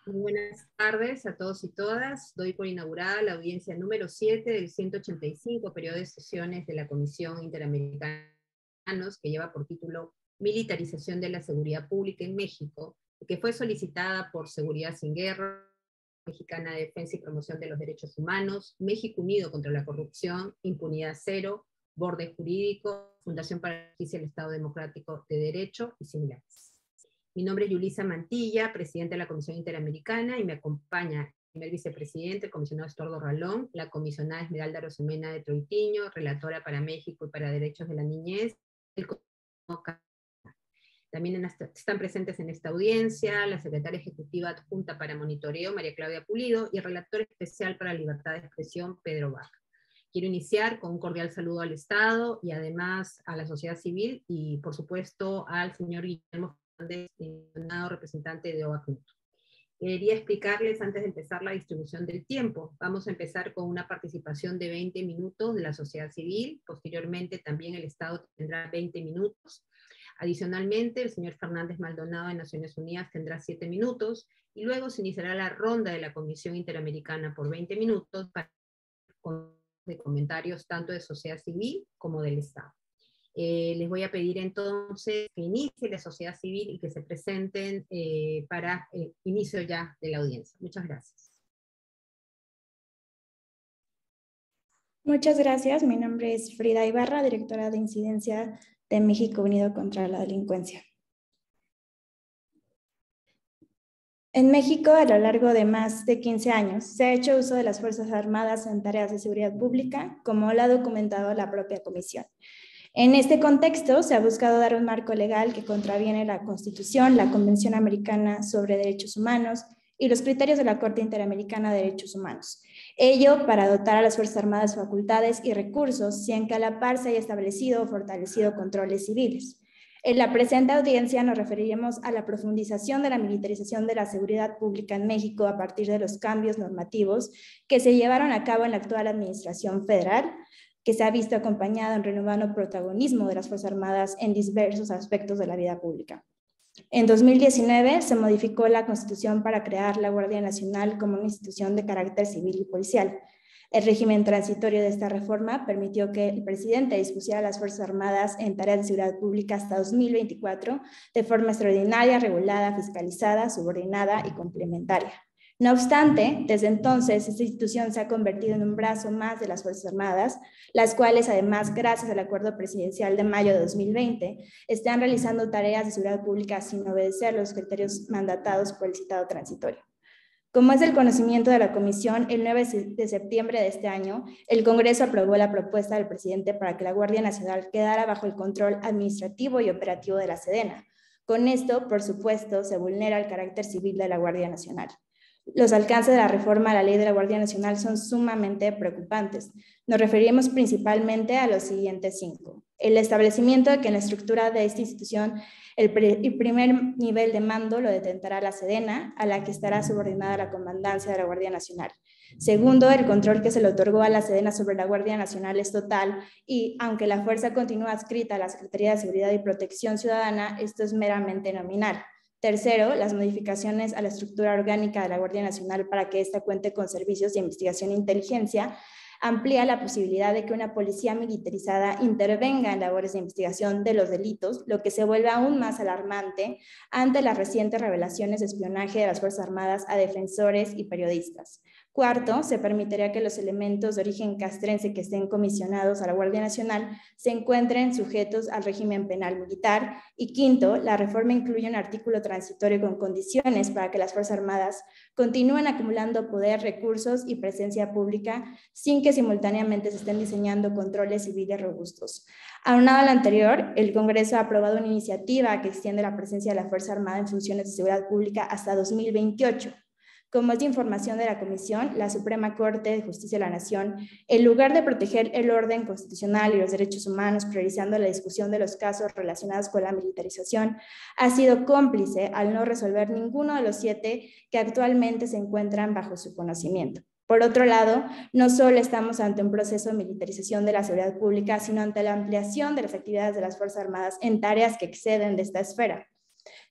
Muy buenas tardes a todos y todas. Doy por inaugurada la audiencia número 7 del 185 periodo de sesiones de la Comisión Interamericana, que lleva por título Militarización de la Seguridad Pública en México, que fue solicitada por Seguridad Sin Guerra, Mexicana de Defensa y Promoción de los Derechos Humanos, México Unido contra la Corrupción, Impunidad Cero, Borde Jurídico, Fundación para la Justicia y el Estado Democrático de Derecho y similares. Mi nombre es Yulisa Mantilla, presidenta de la Comisión Interamericana, y me acompaña el primer vicepresidente, el comisionado Estordo Ralón, la comisionada Esmeralda Rosemena de Troitiño, relatora para México y para Derechos de la Niñez, el también están presentes en esta audiencia la secretaria ejecutiva adjunta para monitoreo, María Claudia Pulido, y el relator especial para libertad de expresión, Pedro Baca. Quiero iniciar con un cordial saludo al Estado y además a la sociedad civil y, por supuesto, al señor Guillermo representante de OACNUT. Quería explicarles antes de empezar la distribución del tiempo. Vamos a empezar con una participación de 20 minutos de la sociedad civil, posteriormente también el Estado tendrá 20 minutos. Adicionalmente, el señor Fernández Maldonado de Naciones Unidas tendrá 7 minutos, y luego se iniciará la ronda de la Comisión Interamericana por 20 minutos para de comentarios tanto de sociedad civil como del Estado. Les voy a pedir entonces que inicie la sociedad civil y que se presenten para el inicio ya de la audiencia. Muchas gracias. Muchas gracias. Mi nombre es Frida Ibarra, directora de Incidencia de México Unido contra la Delincuencia. En México, a lo largo de más de 15 años, se ha hecho uso de las Fuerzas Armadas en tareas de seguridad pública, como lo ha documentado la propia Comisión. En este contexto, se ha buscado dar un marco legal que contraviene la Constitución, la Convención Americana sobre Derechos Humanos y los criterios de la Corte Interamericana de Derechos Humanos. Ello para dotar a las Fuerzas Armadas facultades y recursos, sin que a la par se haya establecido o fortalecido controles civiles. En la presente audiencia nos referiremos a la profundización de la militarización de la seguridad pública en México a partir de los cambios normativos que se llevaron a cabo en la actual administración federal, que se ha visto acompañado en renovado protagonismo de las Fuerzas Armadas en diversos aspectos de la vida pública. En 2019 se modificó la Constitución para crear la Guardia Nacional como una institución de carácter civil y policial. El régimen transitorio de esta reforma permitió que el presidente dispusiera a las Fuerzas Armadas en tareas de seguridad pública hasta 2024 de forma extraordinaria, regulada, fiscalizada, subordinada y complementaria. No obstante, desde entonces, esta institución se ha convertido en un brazo más de las Fuerzas Armadas, las cuales, además, gracias al acuerdo presidencial de mayo de 2020, están realizando tareas de seguridad pública sin obedecer los criterios mandatados por el citado transitorio. Como es del conocimiento de la Comisión, el 9 de septiembre de este año, el Congreso aprobó la propuesta del presidente para que la Guardia Nacional quedara bajo el control administrativo y operativo de la SEDENA. Con esto, por supuesto, se vulnera el carácter civil de la Guardia Nacional. Los alcances de la reforma a la Ley de la Guardia Nacional son sumamente preocupantes. Nos referimos principalmente a los siguientes 5. El establecimiento de que en la estructura de esta institución el primer nivel de mando lo detentará la SEDENA, a la que estará subordinada la comandancia de la Guardia Nacional. Segundo, el control que se le otorgó a la SEDENA sobre la Guardia Nacional es total y, aunque la fuerza continúa adscrita a la Secretaría de Seguridad y Protección Ciudadana, esto es meramente nominal. Tercero, las modificaciones a la estructura orgánica de la Guardia Nacional para que ésta cuente con servicios de investigación e inteligencia amplía la posibilidad de que una policía militarizada intervenga en labores de investigación de los delitos, lo que se vuelve aún más alarmante ante las recientes revelaciones de espionaje de las Fuerzas Armadas a defensores y periodistas. Cuarto, se permitiría que los elementos de origen castrense que estén comisionados a la Guardia Nacional se encuentren sujetos al régimen penal militar. Y quinto, la reforma incluye un artículo transitorio con condiciones para que las Fuerzas Armadas continúen acumulando poder, recursos y presencia pública sin que simultáneamente se estén diseñando controles civiles robustos. Aunado a lo anterior, el Congreso ha aprobado una iniciativa que extiende la presencia de la Fuerza Armada en funciones de seguridad pública hasta 2028. Como es de información de la Comisión, la Suprema Corte de Justicia de la Nación, en lugar de proteger el orden constitucional y los derechos humanos, priorizando la discusión de los casos relacionados con la militarización, ha sido cómplice al no resolver ninguno de los 7 que actualmente se encuentran bajo su conocimiento. Por otro lado, no solo estamos ante un proceso de militarización de la seguridad pública, sino ante la ampliación de las actividades de las Fuerzas Armadas en tareas que exceden de esta esfera.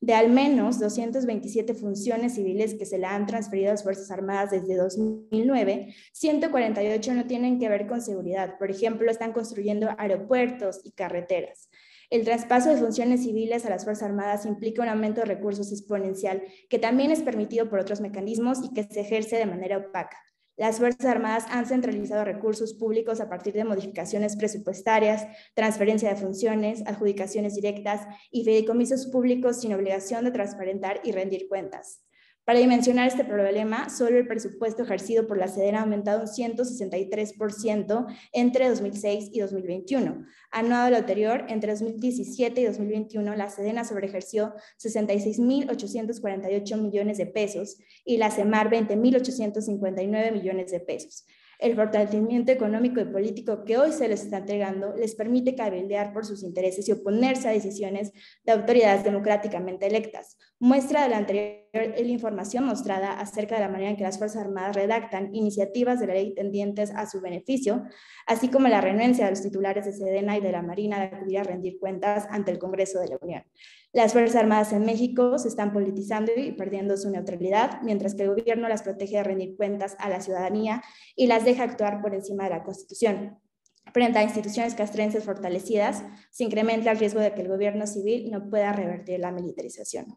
De al menos 227 funciones civiles que se le han transferido a las Fuerzas Armadas desde 2009, 148 no tienen que ver con seguridad. Por ejemplo, están construyendo aeropuertos y carreteras. El traspaso de funciones civiles a las Fuerzas Armadas implica un aumento de recursos exponencial que también es permitido por otros mecanismos y que se ejerce de manera opaca. Las Fuerzas Armadas han centralizado recursos públicos a partir de modificaciones presupuestarias, transferencia de funciones, adjudicaciones directas y fideicomisos públicos sin obligación de transparentar y rendir cuentas. Para dimensionar este problema, solo el presupuesto ejercido por la SEDENA ha aumentado un 163% entre 2006 y 2021. Anuado a lo anterior, entre 2017 y 2021, la SEDENA sobreejerció 66.848 millones de pesos y la CEMAR 20.859 millones de pesos. El fortalecimiento económico y político que hoy se les está entregando les permite cabildear por sus intereses y oponerse a decisiones de autoridades democráticamente electas. Muestra de la anterior la información mostrada acerca de la manera en que las Fuerzas Armadas redactan iniciativas de la ley tendientes a su beneficio, así como la renuencia de los titulares de SEDENA y de la Marina de acudir a rendir cuentas ante el Congreso de la Unión. Las Fuerzas Armadas en México se están politizando y perdiendo su neutralidad, mientras que el gobierno las protege de rendir cuentas a la ciudadanía y las deja actuar por encima de la Constitución. Frente a instituciones castrenses fortalecidas, se incrementa el riesgo de que el gobierno civil no pueda revertir la militarización.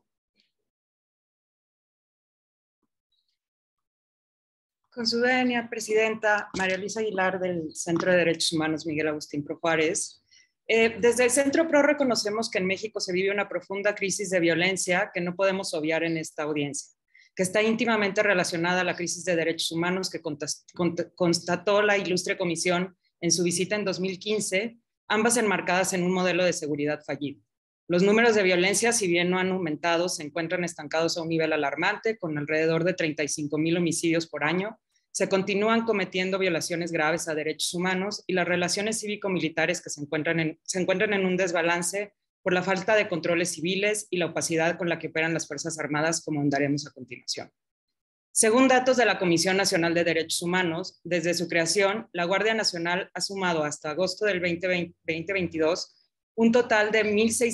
Con su venia, presidenta María Luisa Aguilar del Centro de Derechos Humanos Miguel Agustín Pro Juárez. Desde el Centro PRO reconocemos que en México se vive una profunda crisis de violencia que no podemos obviar en esta audiencia, que está íntimamente relacionada a la crisis de derechos humanos que constató la ilustre comisión en su visita en 2015, ambas enmarcadas en un modelo de seguridad fallido. Los números de violencia, si bien no han aumentado, se encuentran estancados a un nivel alarmante, con alrededor de 35,000 homicidios por año. Se continúan cometiendo violaciones graves a derechos humanos y las relaciones cívico-militares que se encuentran en un desbalance por la falta de controles civiles y la opacidad con la que operan las Fuerzas Armadas, como ahondaremos a continuación. Según datos de la Comisión Nacional de Derechos Humanos, desde su creación, la Guardia Nacional ha sumado hasta agosto del 2022 un total de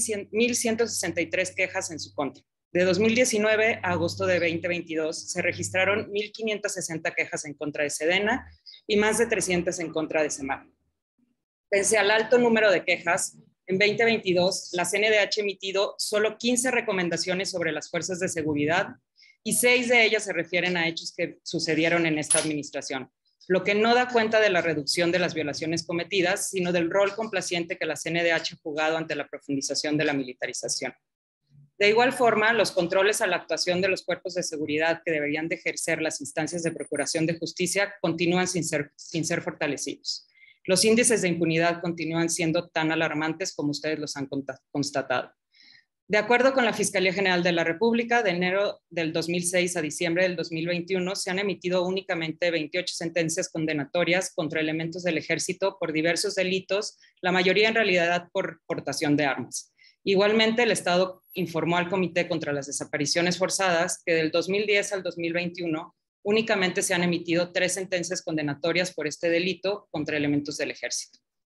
1,163 quejas en su contra. De 2019 a agosto de 2022 se registraron 1,560 quejas en contra de SEDENA y más de 300 en contra de CEMAR. Pese al alto número de quejas, en 2022 la CNDH ha emitido solo 15 recomendaciones sobre las fuerzas de seguridad y 6 de ellas se refieren a hechos que sucedieron en esta administración, lo que no da cuenta de la reducción de las violaciones cometidas, sino del rol complaciente que la CNDH ha jugado ante la profundización de la militarización. De igual forma, los controles a la actuación de los cuerpos de seguridad que deberían de ejercer las instancias de procuración de justicia continúan sin ser fortalecidos. Los índices de impunidad continúan siendo tan alarmantes como ustedes los han constatado. De acuerdo con la Fiscalía General de la República, de enero del 2006 a diciembre del 2021 se han emitido únicamente 28 sentencias condenatorias contra elementos del ejército por diversos delitos, la mayoría en realidad por portación de armas. Igualmente, el Estado informó al Comité contra las Desapariciones Forzadas que del 2010 al 2021 únicamente se han emitido 3 sentencias condenatorias por este delito contra elementos del ejército.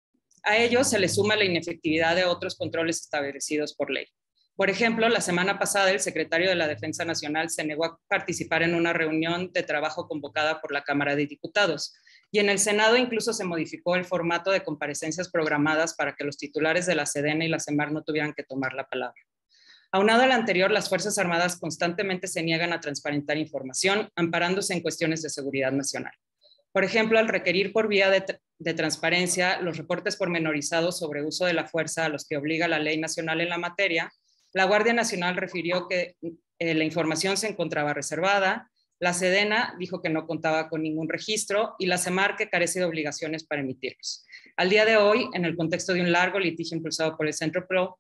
A ello se le suma la inefectividad de otros controles establecidos por ley. Por ejemplo, la semana pasada el secretario de la Defensa Nacional se negó a participar en una reunión de trabajo convocada por la Cámara de Diputados, y en el Senado incluso se modificó el formato de comparecencias programadas para que los titulares de la SEDENA y la CEMAR no tuvieran que tomar la palabra. Aunado al anterior, las Fuerzas Armadas constantemente se niegan a transparentar información, amparándose en cuestiones de seguridad nacional. Por ejemplo, al requerir por vía de transparencia los reportes pormenorizados sobre uso de la fuerza a los que obliga la ley nacional en la materia, la Guardia Nacional refirió que la información se encontraba reservada, la SEDENA dijo que no contaba con ningún registro y la CEMAR que carece de obligaciones para emitirlos. Al día de hoy, en el contexto de un largo litigio impulsado por el Centro PRO,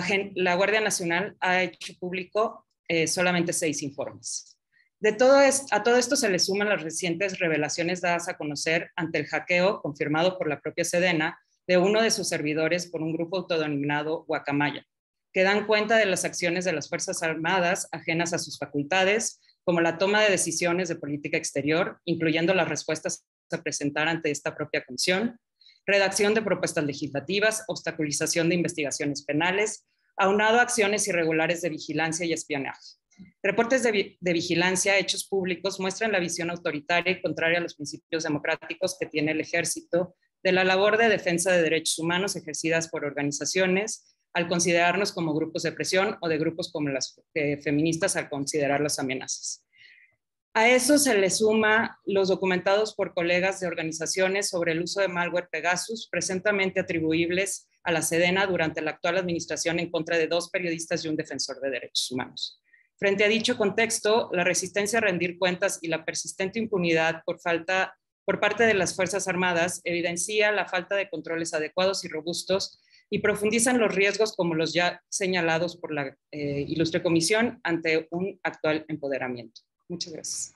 la Guardia Nacional ha hecho público solamente 6 informes. A todo esto se le suman las recientes revelaciones dadas a conocer ante el hackeo confirmado por la propia SEDENA de uno de sus servidores por un grupo autodenominado Guacamaya, que dan cuenta de las acciones de las Fuerzas Armadas ajenas a sus facultades, como la toma de decisiones de política exterior, incluyendo las respuestas a presentar ante esta propia comisión, redacción de propuestas legislativas, obstaculización de investigaciones penales, aunado a acciones irregulares de vigilancia y espionaje. Reportes de vigilancia hechos públicos muestran la visión autoritaria y contraria a los principios democráticos que tiene el ejército de la labor de defensa de derechos humanos ejercidas por organizaciones al considerarnos como grupos de presión o de grupos como las feministas al considerarlas amenazas. A eso se le suma los documentados por colegas de organizaciones sobre el uso de malware Pegasus, presuntamente atribuibles a la Sedena durante la actual administración en contra de 2 periodistas y un defensor de derechos humanos. Frente a dicho contexto, la resistencia a rendir cuentas y la persistente impunidad por parte de las Fuerzas Armadas evidencia la falta de controles adecuados y robustos y profundizan los riesgos como los ya señalados por la ilustre comisión ante un actual empoderamiento. Muchas gracias.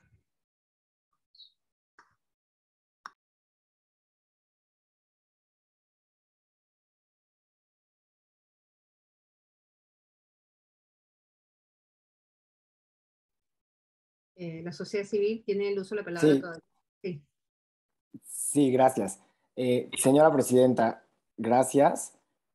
La sociedad civil tiene el uso de la palabra Sí. todavía. Sí. Sí, gracias. Señora Presidenta, gracias.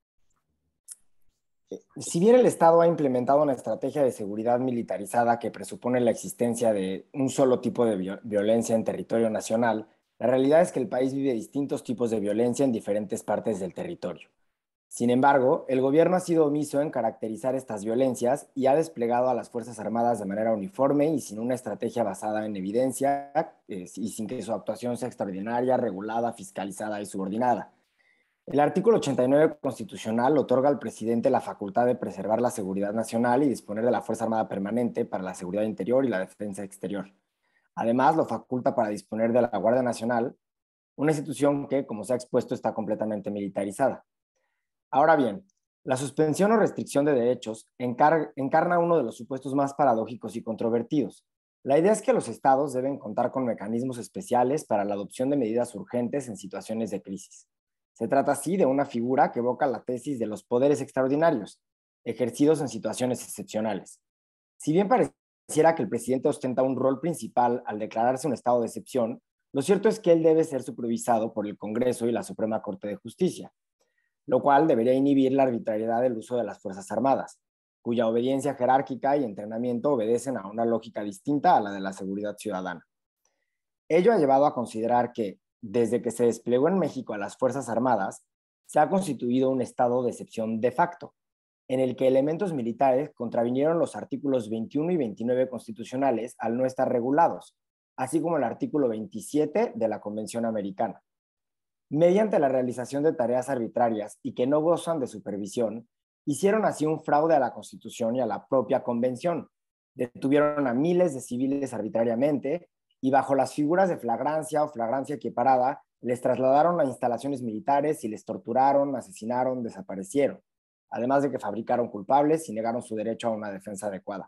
Si bien el Estado ha implementado una estrategia de seguridad militarizada que presupone la existencia de un solo tipo de violencia en territorio nacional, la realidad es que el país vive distintos tipos de violencia en diferentes partes del territorio. Sin embargo, el gobierno ha sido omiso en caracterizar estas violencias y ha desplegado a las Fuerzas Armadas de manera uniforme y sin una estrategia basada en evidencia y sin que su actuación sea extraordinaria, regulada, fiscalizada y subordinada. El artículo 89 constitucional otorga al presidente la facultad de preservar la seguridad nacional y disponer de la Fuerza Armada Permanente para la seguridad interior y la defensa exterior. Además, lo faculta para disponer de la Guardia Nacional, una institución que, como se ha expuesto, está completamente militarizada. Ahora bien, la suspensión o restricción de derechos encarna uno de los supuestos más paradójicos y controvertidos. La idea es que los estados deben contar con mecanismos especiales para la adopción de medidas urgentes en situaciones de crisis. Se trata así de una figura que evoca la tesis de los poderes extraordinarios, ejercidos en situaciones excepcionales. Si bien pareciera que el presidente ostenta un rol principal al declararse un estado de excepción, lo cierto es que él debe ser supervisado por el Congreso y la Suprema Corte de Justicia, lo cual debería inhibir la arbitrariedad del uso de las Fuerzas Armadas, cuya obediencia jerárquica y entrenamiento obedecen a una lógica distinta a la de la seguridad ciudadana. Ello ha llevado a considerar que, desde que se desplegó en México a las Fuerzas Armadas, se ha constituido un estado de excepción de facto, en el que elementos militares contravinieron los artículos 21 y 29 constitucionales al no estar regulados, así como el artículo 27 de la Convención Americana. Mediante la realización de tareas arbitrarias y que no gozan de supervisión, hicieron así un fraude a la Constitución y a la propia Convención. Detuvieron a miles de civiles arbitrariamente y bajo las figuras de flagrancia o flagrancia equiparada, les trasladaron a instalaciones militares y les torturaron, asesinaron, desaparecieron, además de que fabricaron culpables y negaron su derecho a una defensa adecuada.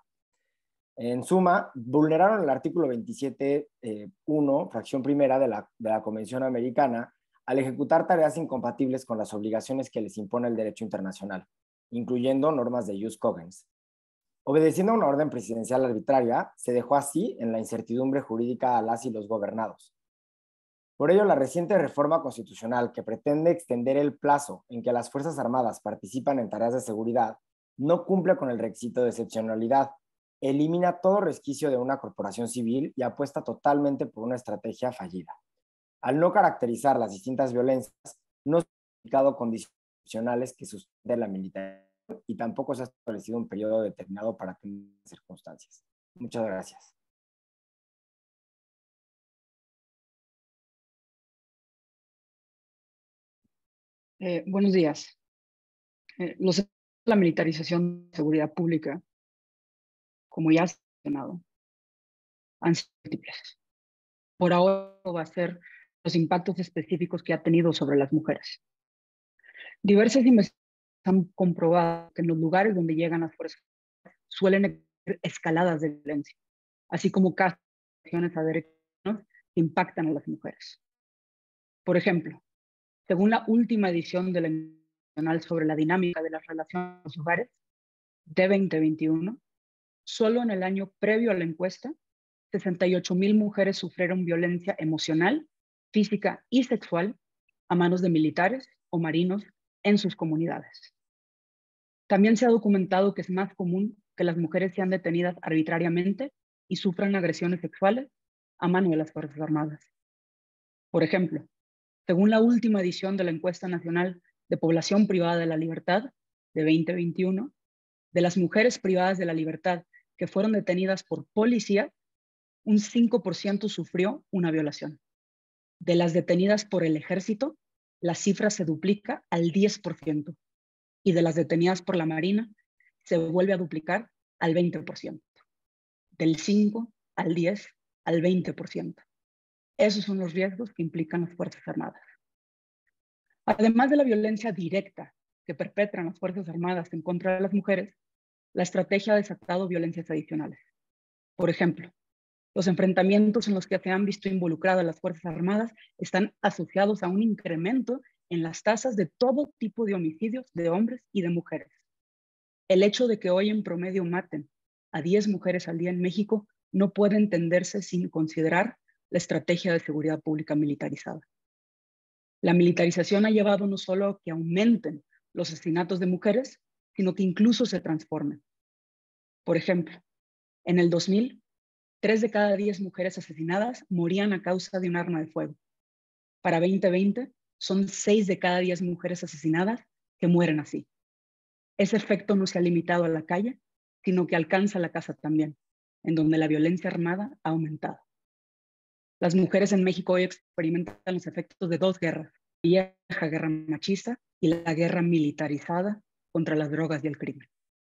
En suma, vulneraron el artículo 27.1, fracción primera de la Convención Americana, al ejecutar tareas incompatibles con las obligaciones que les impone el derecho internacional, incluyendo normas de jus cogens. Obedeciendo a una orden presidencial arbitraria, se dejó así en la incertidumbre jurídica a las y los gobernados. Por ello, la reciente reforma constitucional que pretende extender el plazo en que las Fuerzas Armadas participan en tareas de seguridad no cumple con el requisito de excepcionalidad, elimina todo resquicio de una corporación civil y apuesta totalmente por una estrategia fallida. Al no caracterizar las distintas violencias, no se han indicado condicionales que sustenten la militaridad y tampoco se ha establecido un periodo determinado para atender circunstancias. Muchas gracias. Buenos días. La militarización de seguridad pública, como ya se ha mencionado, han sido múltiples. Por ahora va a ser los impactos específicos que ha tenido sobre las mujeres. Diversas investigaciones han comprobado que en los lugares donde llegan las fuerzas suelen haber escaladas de violencia, así como casos de violaciones a derechos humanos que impactan a las mujeres. Por ejemplo, según la última edición de la Nacional sobre la dinámica de las relaciones en los hogares de 2021, solo en el año previo a la encuesta, 68,000 mujeres sufrieron violencia emocional, física y sexual a manos de militares o marinos en sus comunidades. También se ha documentado que es más común que las mujeres sean detenidas arbitrariamente y sufran agresiones sexuales a mano de las Fuerzas Armadas. Por ejemplo, según la última edición de la Encuesta Nacional de Población Privada de la Libertad de 2021, de las mujeres privadas de la libertad que fueron detenidas por policía, un 5% sufrió una violación. De las detenidas por el ejército, la cifra se duplica al 10%. Y de las detenidas por la Marina, se vuelve a duplicar al 20%. Del 5 al 10 al 20%. Esos son los riesgos que implican las Fuerzas Armadas. Además de la violencia directa que perpetran las Fuerzas Armadas en contra de las mujeres, la estrategia ha desatado violencias adicionales. Por ejemplo, los enfrentamientos en los que se han visto involucradas las Fuerzas Armadas están asociados a un incremento en las tasas de todo tipo de homicidios de hombres y de mujeres. El hecho de que hoy en promedio maten a 10 mujeres al día en México no puede entenderse sin considerar la estrategia de seguridad pública militarizada. La militarización ha llevado no solo a que aumenten los asesinatos de mujeres, sino que incluso se transformen. Por ejemplo, en el 2000, 3 de cada 10 mujeres asesinadas morían a causa de un arma de fuego. Para 2020, son 6 de cada 10 mujeres asesinadas que mueren así. Ese efecto no se ha limitado a la calle, sino que alcanza la casa también, en donde la violencia armada ha aumentado. Las mujeres en México hoy experimentan los efectos de 2 guerras, la vieja guerra machista y la guerra militarizada contra las drogas y el crimen.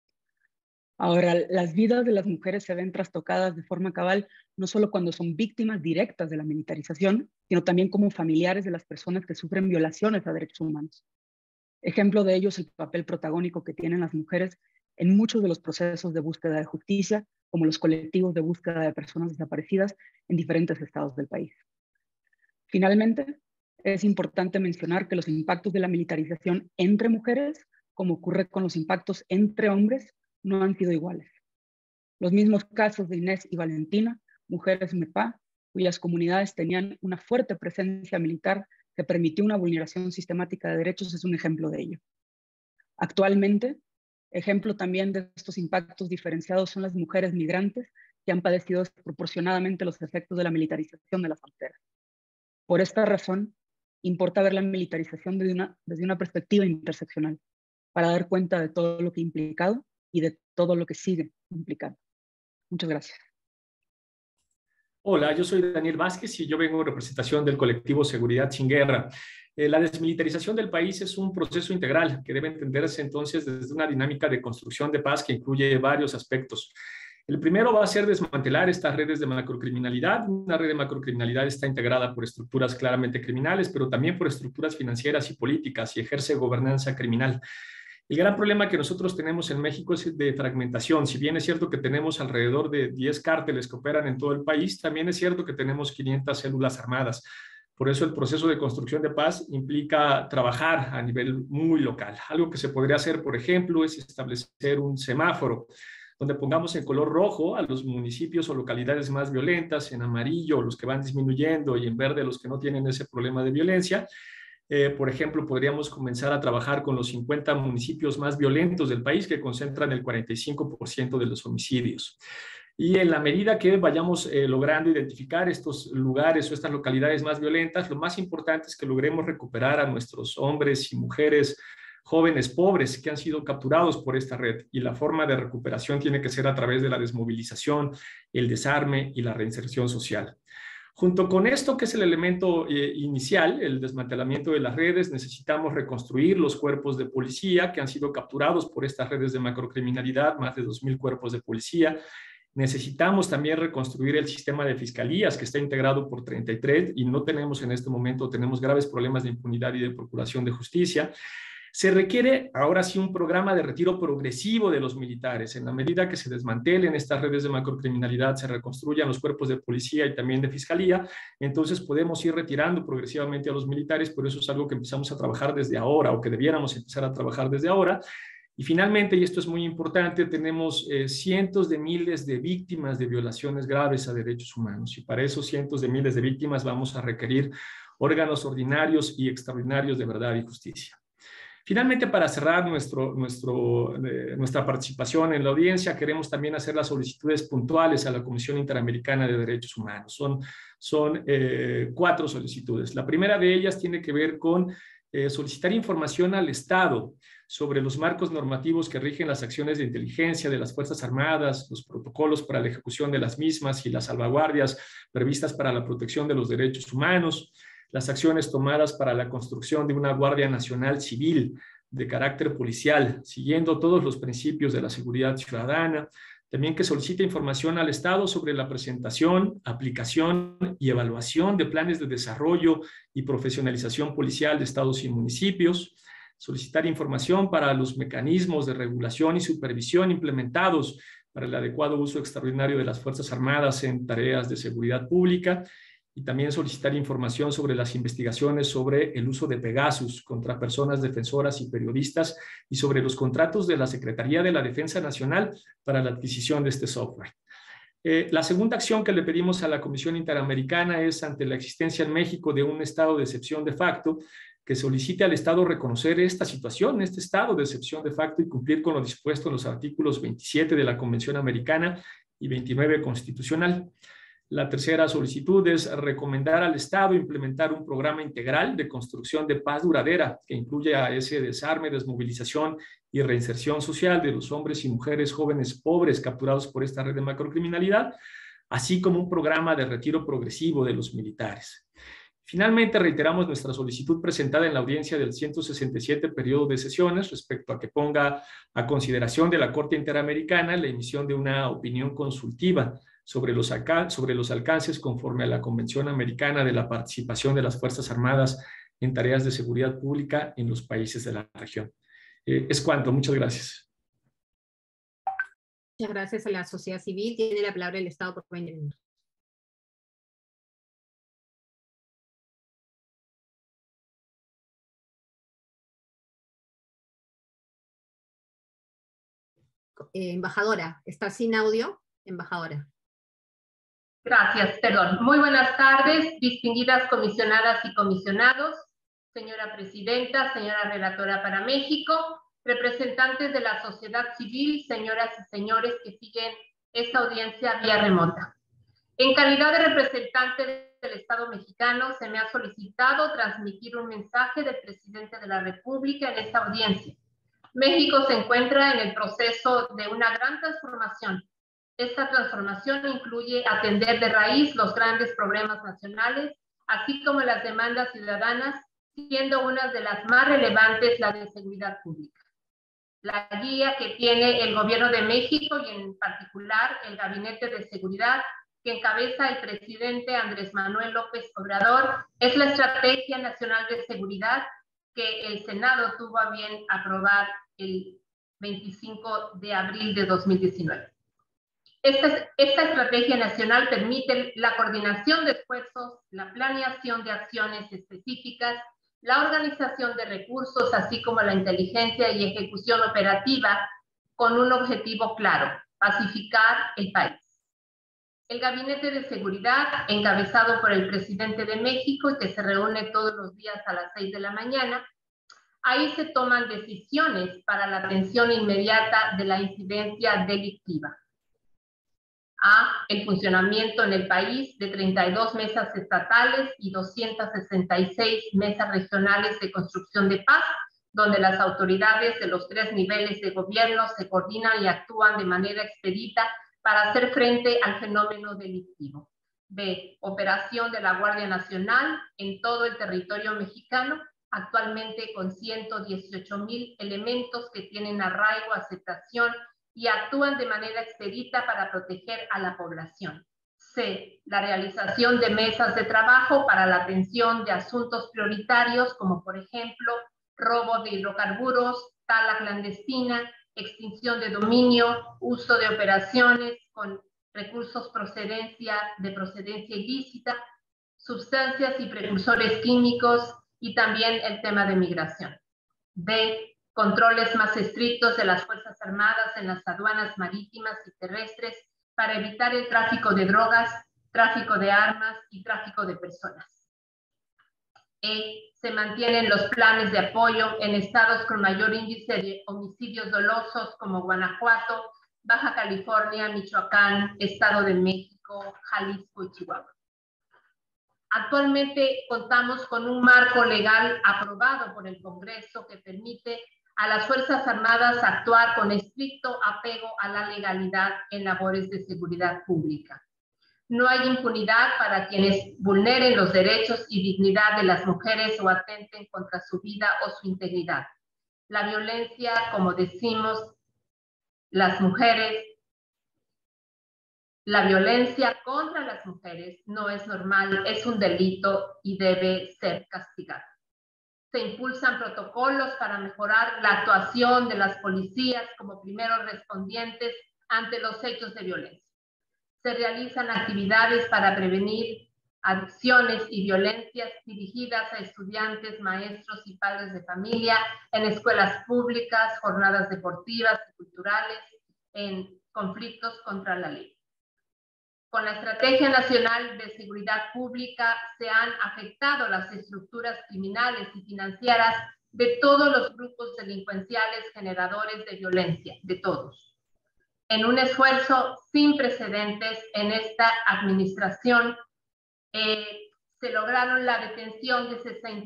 Ahora, las vidas de las mujeres se ven trastocadas de forma cabal, no solo cuando son víctimas directas de la militarización, sino también como familiares de las personas que sufren violaciones a derechos humanos. Ejemplo de ello es el papel protagónico que tienen las mujeres en muchos de los procesos de búsqueda de justicia, como los colectivos de búsqueda de personas desaparecidas en diferentes estados del país. Finalmente, es importante mencionar que los impactos de la militarización entre mujeres, como ocurre con los impactos entre hombres, no han sido iguales. Los mismos casos de Inés y Valentina, mujeres MEPA, cuyas comunidades tenían una fuerte presencia militar que permitió una vulneración sistemática de derechos, es un ejemplo de ello. Actualmente, ejemplo también de estos impactos diferenciados son las mujeres migrantes que han padecido desproporcionadamente los efectos de la militarización de las fronteras. Por esta razón, importa ver la militarización desde una perspectiva interseccional, para dar cuenta de todo lo que ha implicado y de todo lo que sigue implicando. Muchas gracias. Hola, yo soy Daniel Vázquez y yo vengo en representación del colectivo Seguridad Sin Guerra. La desmilitarización del país es un proceso integral que debe entenderse entonces desde una dinámica de construcción de paz que incluye varios aspectos. El primero va a ser desmantelar estas redes de macrocriminalidad. Una red de macrocriminalidad está integrada por estructuras claramente criminales, pero también por estructuras financieras y políticas y ejerce gobernanza criminal. El gran problema que nosotros tenemos en México es de fragmentación. Si bien es cierto que tenemos alrededor de 10 cárteles que operan en todo el país, también es cierto que tenemos 500 células armadas. Por eso el proceso de construcción de paz implica trabajar a nivel muy local. Algo que se podría hacer, por ejemplo, es establecer un semáforo donde pongamos en color rojo a los municipios o localidades más violentas, en amarillo los que van disminuyendo y en verde los que no tienen ese problema de violencia. Por ejemplo, podríamos comenzar a trabajar con los 50 municipios más violentos del país que concentran el 45% de los homicidios. Y en la medida que vayamos logrando identificar estos lugares o estas localidades más violentas, lo más importante es que logremos recuperar a nuestros hombres y mujeres jóvenes pobres que han sido capturados por esta red. Y la forma de recuperación tiene que ser a través de la desmovilización, el desarme y la reinserción social. Junto con esto, que es el elemento inicial, el desmantelamiento de las redes, necesitamos reconstruir los cuerpos de policía que han sido capturados por estas redes de macrocriminalidad, más de 2,000 cuerpos de policía. Necesitamos también reconstruir el sistema de fiscalías que está integrado por 33 y no tenemos en este momento, tenemos graves problemas de impunidad y de procuración de justicia. Se requiere ahora sí un programa de retiro progresivo de los militares. En la medida que se desmantelen estas redes de macrocriminalidad, se reconstruyan los cuerpos de policía y también de fiscalía, entonces podemos ir retirando progresivamente a los militares, por eso es algo que empezamos a trabajar desde ahora o que debiéramos empezar a trabajar desde ahora. Y finalmente, y esto es muy importante, tenemos cientos de miles de víctimas de violaciones graves a derechos humanos y para esos cientos de miles de víctimas vamos a requerir órganos ordinarios y extraordinarios de verdad y justicia. Finalmente, para cerrar nuestra participación en la audiencia, queremos también hacer las solicitudes puntuales a la Comisión Interamericana de Derechos Humanos. Son 4 solicitudes. La primera de ellas tiene que ver con solicitar información al Estado sobre los marcos normativos que rigen las acciones de inteligencia de las Fuerzas Armadas, los protocolos para la ejecución de las mismas y las salvaguardias previstas para la protección de los derechos humanos, las acciones tomadas para la construcción de una Guardia Nacional Civil de carácter policial, siguiendo todos los principios de la seguridad ciudadana. También que solicite información al Estado sobre la presentación, aplicación y evaluación de planes de desarrollo y profesionalización policial de estados y municipios. Solicitar información para los mecanismos de regulación y supervisión implementados para el adecuado uso extraordinario de las Fuerzas Armadas en tareas de seguridad pública. Y también solicitar información sobre las investigaciones sobre el uso de Pegasus contra personas defensoras y periodistas y sobre los contratos de la Secretaría de la Defensa Nacional para la adquisición de este software. La segunda acción que le pedimos a la Comisión Interamericana es, ante la existencia en México de un estado de excepción de facto, que solicite al Estado reconocer esta situación, este estado de excepción de facto, y cumplir con lo dispuesto en los artículos 27 de la Convención Americana y 29 constitucional. La tercera solicitud es recomendar al Estado implementar un programa integral de construcción de paz duradera que incluya ese desarme, desmovilización y reinserción social de los hombres y mujeres jóvenes pobres capturados por esta red de macrocriminalidad, así como un programa de retiro progresivo de los militares. Finalmente, reiteramos nuestra solicitud presentada en la audiencia del 167 periodo de sesiones respecto a que ponga a consideración de la Corte Interamericana la emisión de una opinión consultiva sobre los alcances conforme a la Convención Americana de la participación de las Fuerzas Armadas en tareas de seguridad pública en los países de la región. Es cuanto. Muchas gracias. Muchas gracias a la sociedad civil. Tiene la palabra el Estado por 20 minutos. Embajadora, ¿está sin audio? Embajadora. Gracias, perdón. Muy buenas tardes, distinguidas comisionadas y comisionados, señora presidenta, señora relatora para México, representantes de la sociedad civil, señoras y señores que siguen esta audiencia vía remota. En calidad de representante del Estado mexicano, se me ha solicitado transmitir un mensaje del presidente de la República en esta audiencia. México se encuentra en el proceso de una gran transformación. Esta transformación incluye atender de raíz los grandes problemas nacionales, así como las demandas ciudadanas, siendo una de las más relevantes la de seguridad pública. La guía que tiene el Gobierno de México y en particular el Gabinete de Seguridad que encabeza el presidente Andrés Manuel López Obrador es la Estrategia Nacional de Seguridad que el Senado tuvo a bien aprobar el 25 de abril de 2019. Esta estrategia nacional permite la coordinación de esfuerzos, la planeación de acciones específicas, la organización de recursos, así como la inteligencia y ejecución operativa con un objetivo claro: pacificar el país. El Gabinete de Seguridad, encabezado por el presidente de México y que se reúne todos los días a las 6 de la mañana, ahí se toman decisiones para la atención inmediata de la incidencia delictiva. El funcionamiento en el país de 32 mesas estatales y 266 mesas regionales de construcción de paz, donde las autoridades de los 3 niveles de gobierno se coordinan y actúan de manera expedita para hacer frente al fenómeno delictivo. B. Operación de la Guardia Nacional en todo el territorio mexicano, actualmente con 118,000 elementos que tienen arraigo, aceptación y actúan de manera expedita para proteger a la población. C. La realización de mesas de trabajo para la atención de asuntos prioritarios como, por ejemplo, robo de hidrocarburos, tala clandestina, extinción de dominio, uso de operaciones con recursos de procedencia ilícita, sustancias y precursores químicos y también el tema de migración. D. Controles más estrictos de las Fuerzas Armadas en las aduanas marítimas y terrestres para evitar el tráfico de drogas, tráfico de armas y tráfico de personas. Se mantienen los planes de apoyo en estados con mayor índice de homicidios dolosos como Guanajuato, Baja California, Michoacán, Estado de México, Jalisco y Chihuahua. Actualmente contamos con un marco legal aprobado por el Congreso que permite a las Fuerzas Armadas actuar con estricto apego a la legalidad en labores de seguridad pública. No hay impunidad para quienes vulneren los derechos y dignidad de las mujeres o atenten contra su vida o su integridad. La violencia, como decimos, la violencia contra las mujeres no es normal, es un delito y debe ser castigado. Se impulsan protocolos para mejorar la actuación de las policías como primeros respondientes ante los hechos de violencia. Se realizan actividades para prevenir adicciones y violencias dirigidas a estudiantes, maestros y padres de familia en escuelas públicas, jornadas deportivas y culturales, en conflictos contra la ley. Con la Estrategia Nacional de Seguridad Pública se han afectado las estructuras criminales y financieras de todos los grupos delincuenciales generadores de violencia, de todos. En un esfuerzo sin precedentes en esta administración, se lograron la detención de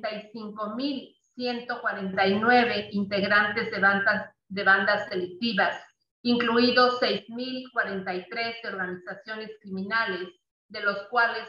65.149 integrantes de bandas delictivas, incluidos 6.043 de organizaciones criminales, de los cuales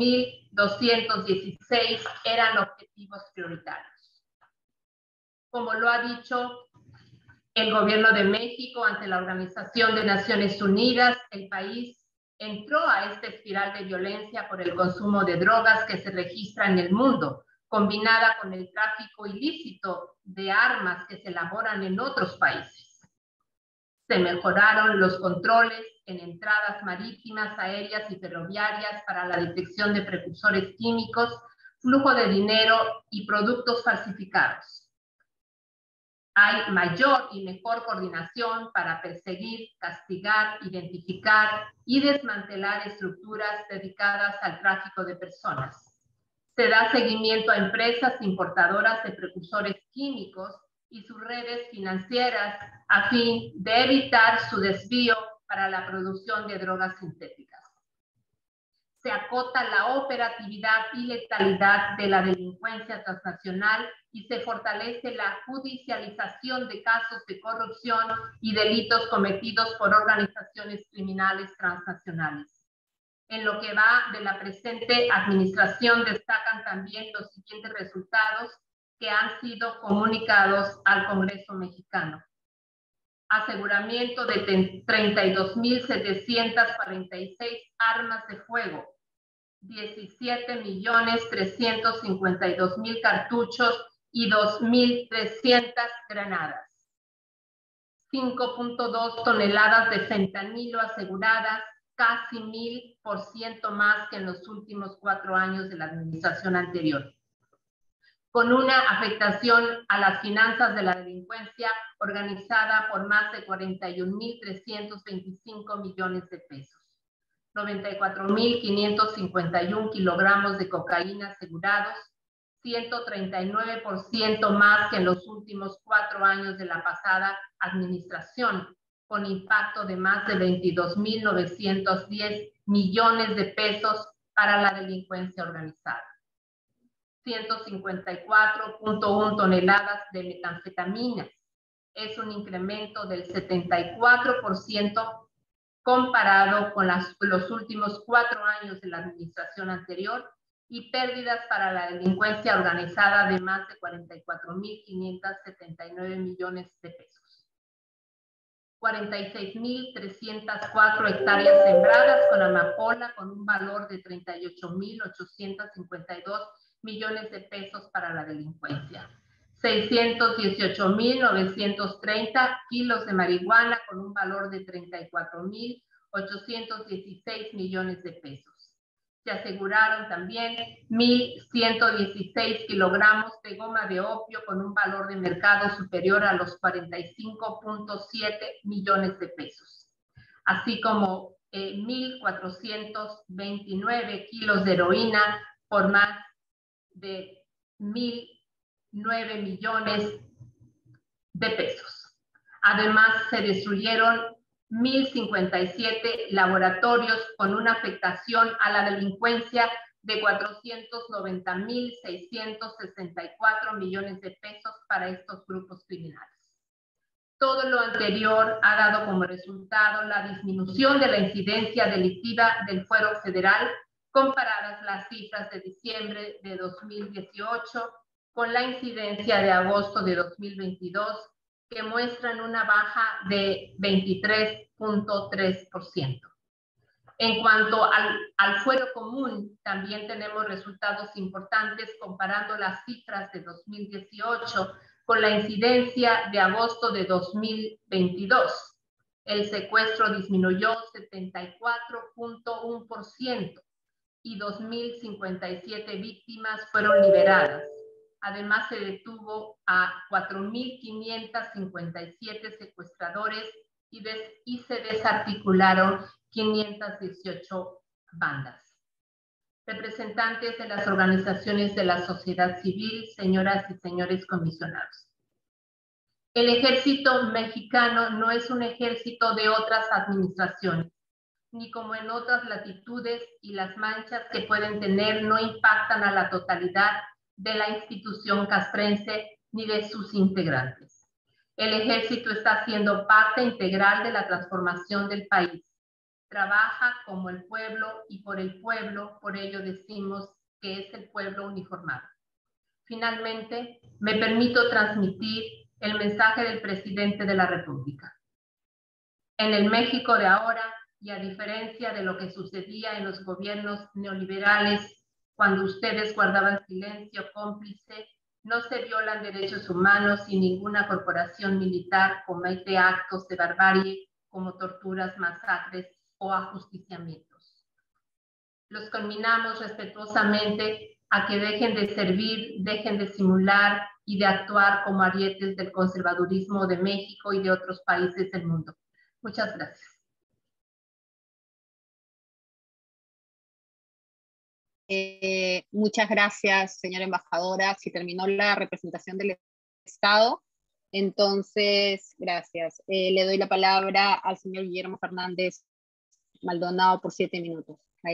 2.216 eran objetivos prioritarios. Como lo ha dicho el Gobierno de México ante la Organización de Naciones Unidas, el país entró a esta espiral de violencia por el consumo de drogas que se registra en el mundo, combinada con el tráfico ilícito de armas que se elaboran en otros países. Se mejoraron los controles en entradas marítimas, aéreas y ferroviarias para la detección de precursores químicos, flujo de dinero y productos falsificados. Hay mayor y mejor coordinación para perseguir, castigar, identificar y desmantelar estructuras dedicadas al tráfico de personas. Se da seguimiento a empresas importadoras de precursores químicos y sus redes financieras a fin de evitar su desvío para la producción de drogas sintéticas. Se acota la operatividad y letalidad de la delincuencia transnacional y se fortalece la judicialización de casos de corrupción y delitos cometidos por organizaciones criminales transnacionales. En lo que va de la presente administración destacan también los siguientes resultados que han sido comunicados al Congreso mexicano. Aseguramiento de 32.746 armas de fuego, 17.352.000 cartuchos y 2.300 granadas. 5.2 toneladas de fentanilo aseguradas, casi 1.000% más que en los últimos 4 años de la administración anterior, con una afectación a las finanzas de la delincuencia organizada por más de 41.325 millones de pesos. 94.551 kilogramos de cocaína asegurados, 139% más que en los últimos 4 años de la pasada administración, con impacto de más de 22.910 millones de pesos para la delincuencia organizada. 154.1 toneladas de metanfetaminas. Es un incremento del 74% comparado con los últimos 4 años de la administración anterior y pérdidas para la delincuencia organizada de más de 44.579 millones de pesos. 46.304 hectáreas sembradas con amapola con un valor de 38.852 millones de pesos para la delincuencia. 618.930 kilos de marihuana con un valor de 34.816 millones de pesos. Se aseguraron también 1.116 kilogramos de goma de opio con un valor de mercado superior a los 45.7 millones de pesos, así como 1.429 kilos de heroína por más de 1.009 millones de pesos. Además, se destruyeron 1.057 laboratorios con una afectación a la delincuencia de 490.664 millones de pesos para estos grupos criminales. Todo lo anterior ha dado como resultado la disminución de la incidencia delictiva del fuero federal, comparadas las cifras de diciembre de 2018 con la incidencia de agosto de 2022, que muestran una baja de 23.3%. En cuanto al fuero común, también tenemos resultados importantes comparando las cifras de 2018 con la incidencia de agosto de 2022. El secuestro disminuyó 74.1% y 2.057 víctimas fueron liberadas. Además, se detuvo a 4.557 secuestradores y se desarticularon 518 bandas. Representantes de las organizaciones de la sociedad civil, señoras y señores comisionados. El ejército mexicano no es un ejército de otras administraciones, ni como en otras latitudes, y las manchas que pueden tener no impactan a la totalidad de la institución castrense ni de sus integrantes. El ejército está siendo parte integral de la transformación del país. Trabaja como el pueblo y por el pueblo, por ello decimos que es el pueblo uniformado. Finalmente, me permito transmitir el mensaje del presidente de la República. En el México de ahora, y a diferencia de lo que sucedía en los gobiernos neoliberales, cuando ustedes guardaban silencio cómplice, no se violan derechos humanos y ninguna corporación militar comete actos de barbarie como torturas, masacres o ajusticiamientos. Los conminamos respetuosamente a que dejen de servir, dejen de simular y de actuar como arietes del conservadurismo de México y de otros países del mundo. Muchas gracias. Muchas gracias, señora embajadora. Si terminó la representación del Estado, entonces, gracias. Le doy la palabra al señor Guillermo Fernández Maldonado por 7 minutos. Ahí.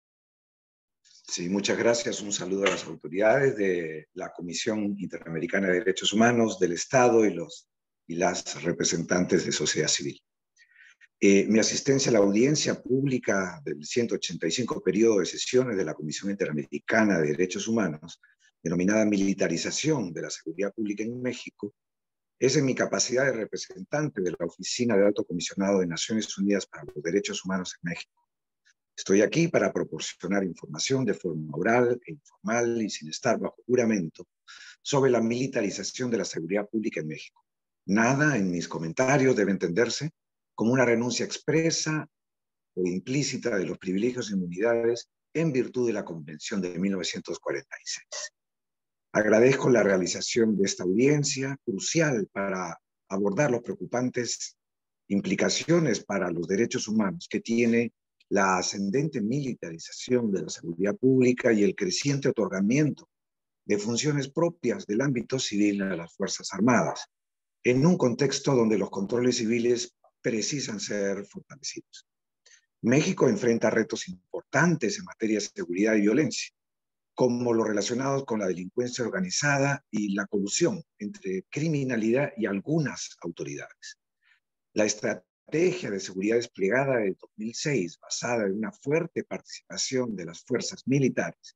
Sí, muchas gracias. Un saludo a las autoridades de la Comisión Interamericana de Derechos Humanos, del Estado y las representantes de sociedad civil. Mi asistencia a la audiencia pública del 185 periodo de sesiones de la Comisión Interamericana de Derechos Humanos, denominada Militarización de la Seguridad Pública en México, es en mi capacidad de representante de la Oficina de Alto Comisionado de Naciones Unidas para los Derechos Humanos en México. Estoy aquí para proporcionar información de forma oral e informal y sin estar bajo juramento sobre la militarización de la seguridad pública en México. Nada en mis comentarios debe entenderse como una renuncia expresa o implícita de los privilegios e inmunidades en virtud de la Convención de 1946. Agradezco la realización de esta audiencia, crucial para abordar las preocupantes implicaciones para los derechos humanos que tiene la ascendente militarización de la seguridad pública y el creciente otorgamiento de funciones propias del ámbito civil a las Fuerzas Armadas, en un contexto donde los controles civiles precisan ser fortalecidos. México enfrenta retos importantes en materia de seguridad y violencia, como los relacionados con la delincuencia organizada y la colusión entre criminalidad y algunas autoridades. La estrategia de seguridad desplegada de 2006, basada en una fuerte participación de las fuerzas militares,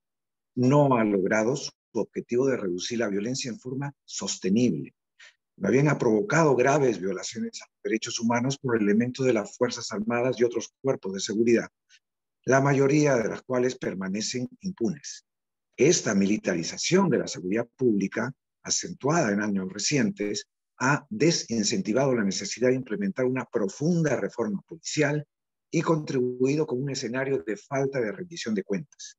no ha logrado su objetivo de reducir la violencia en forma sostenible. Más bien ha provocado graves violaciones a los derechos humanos por elementos de las Fuerzas Armadas y otros cuerpos de seguridad, la mayoría de las cuales permanecen impunes. Esta militarización de la seguridad pública, acentuada en años recientes, ha desincentivado la necesidad de implementar una profunda reforma policial y contribuido con un escenario de falta de rendición de cuentas.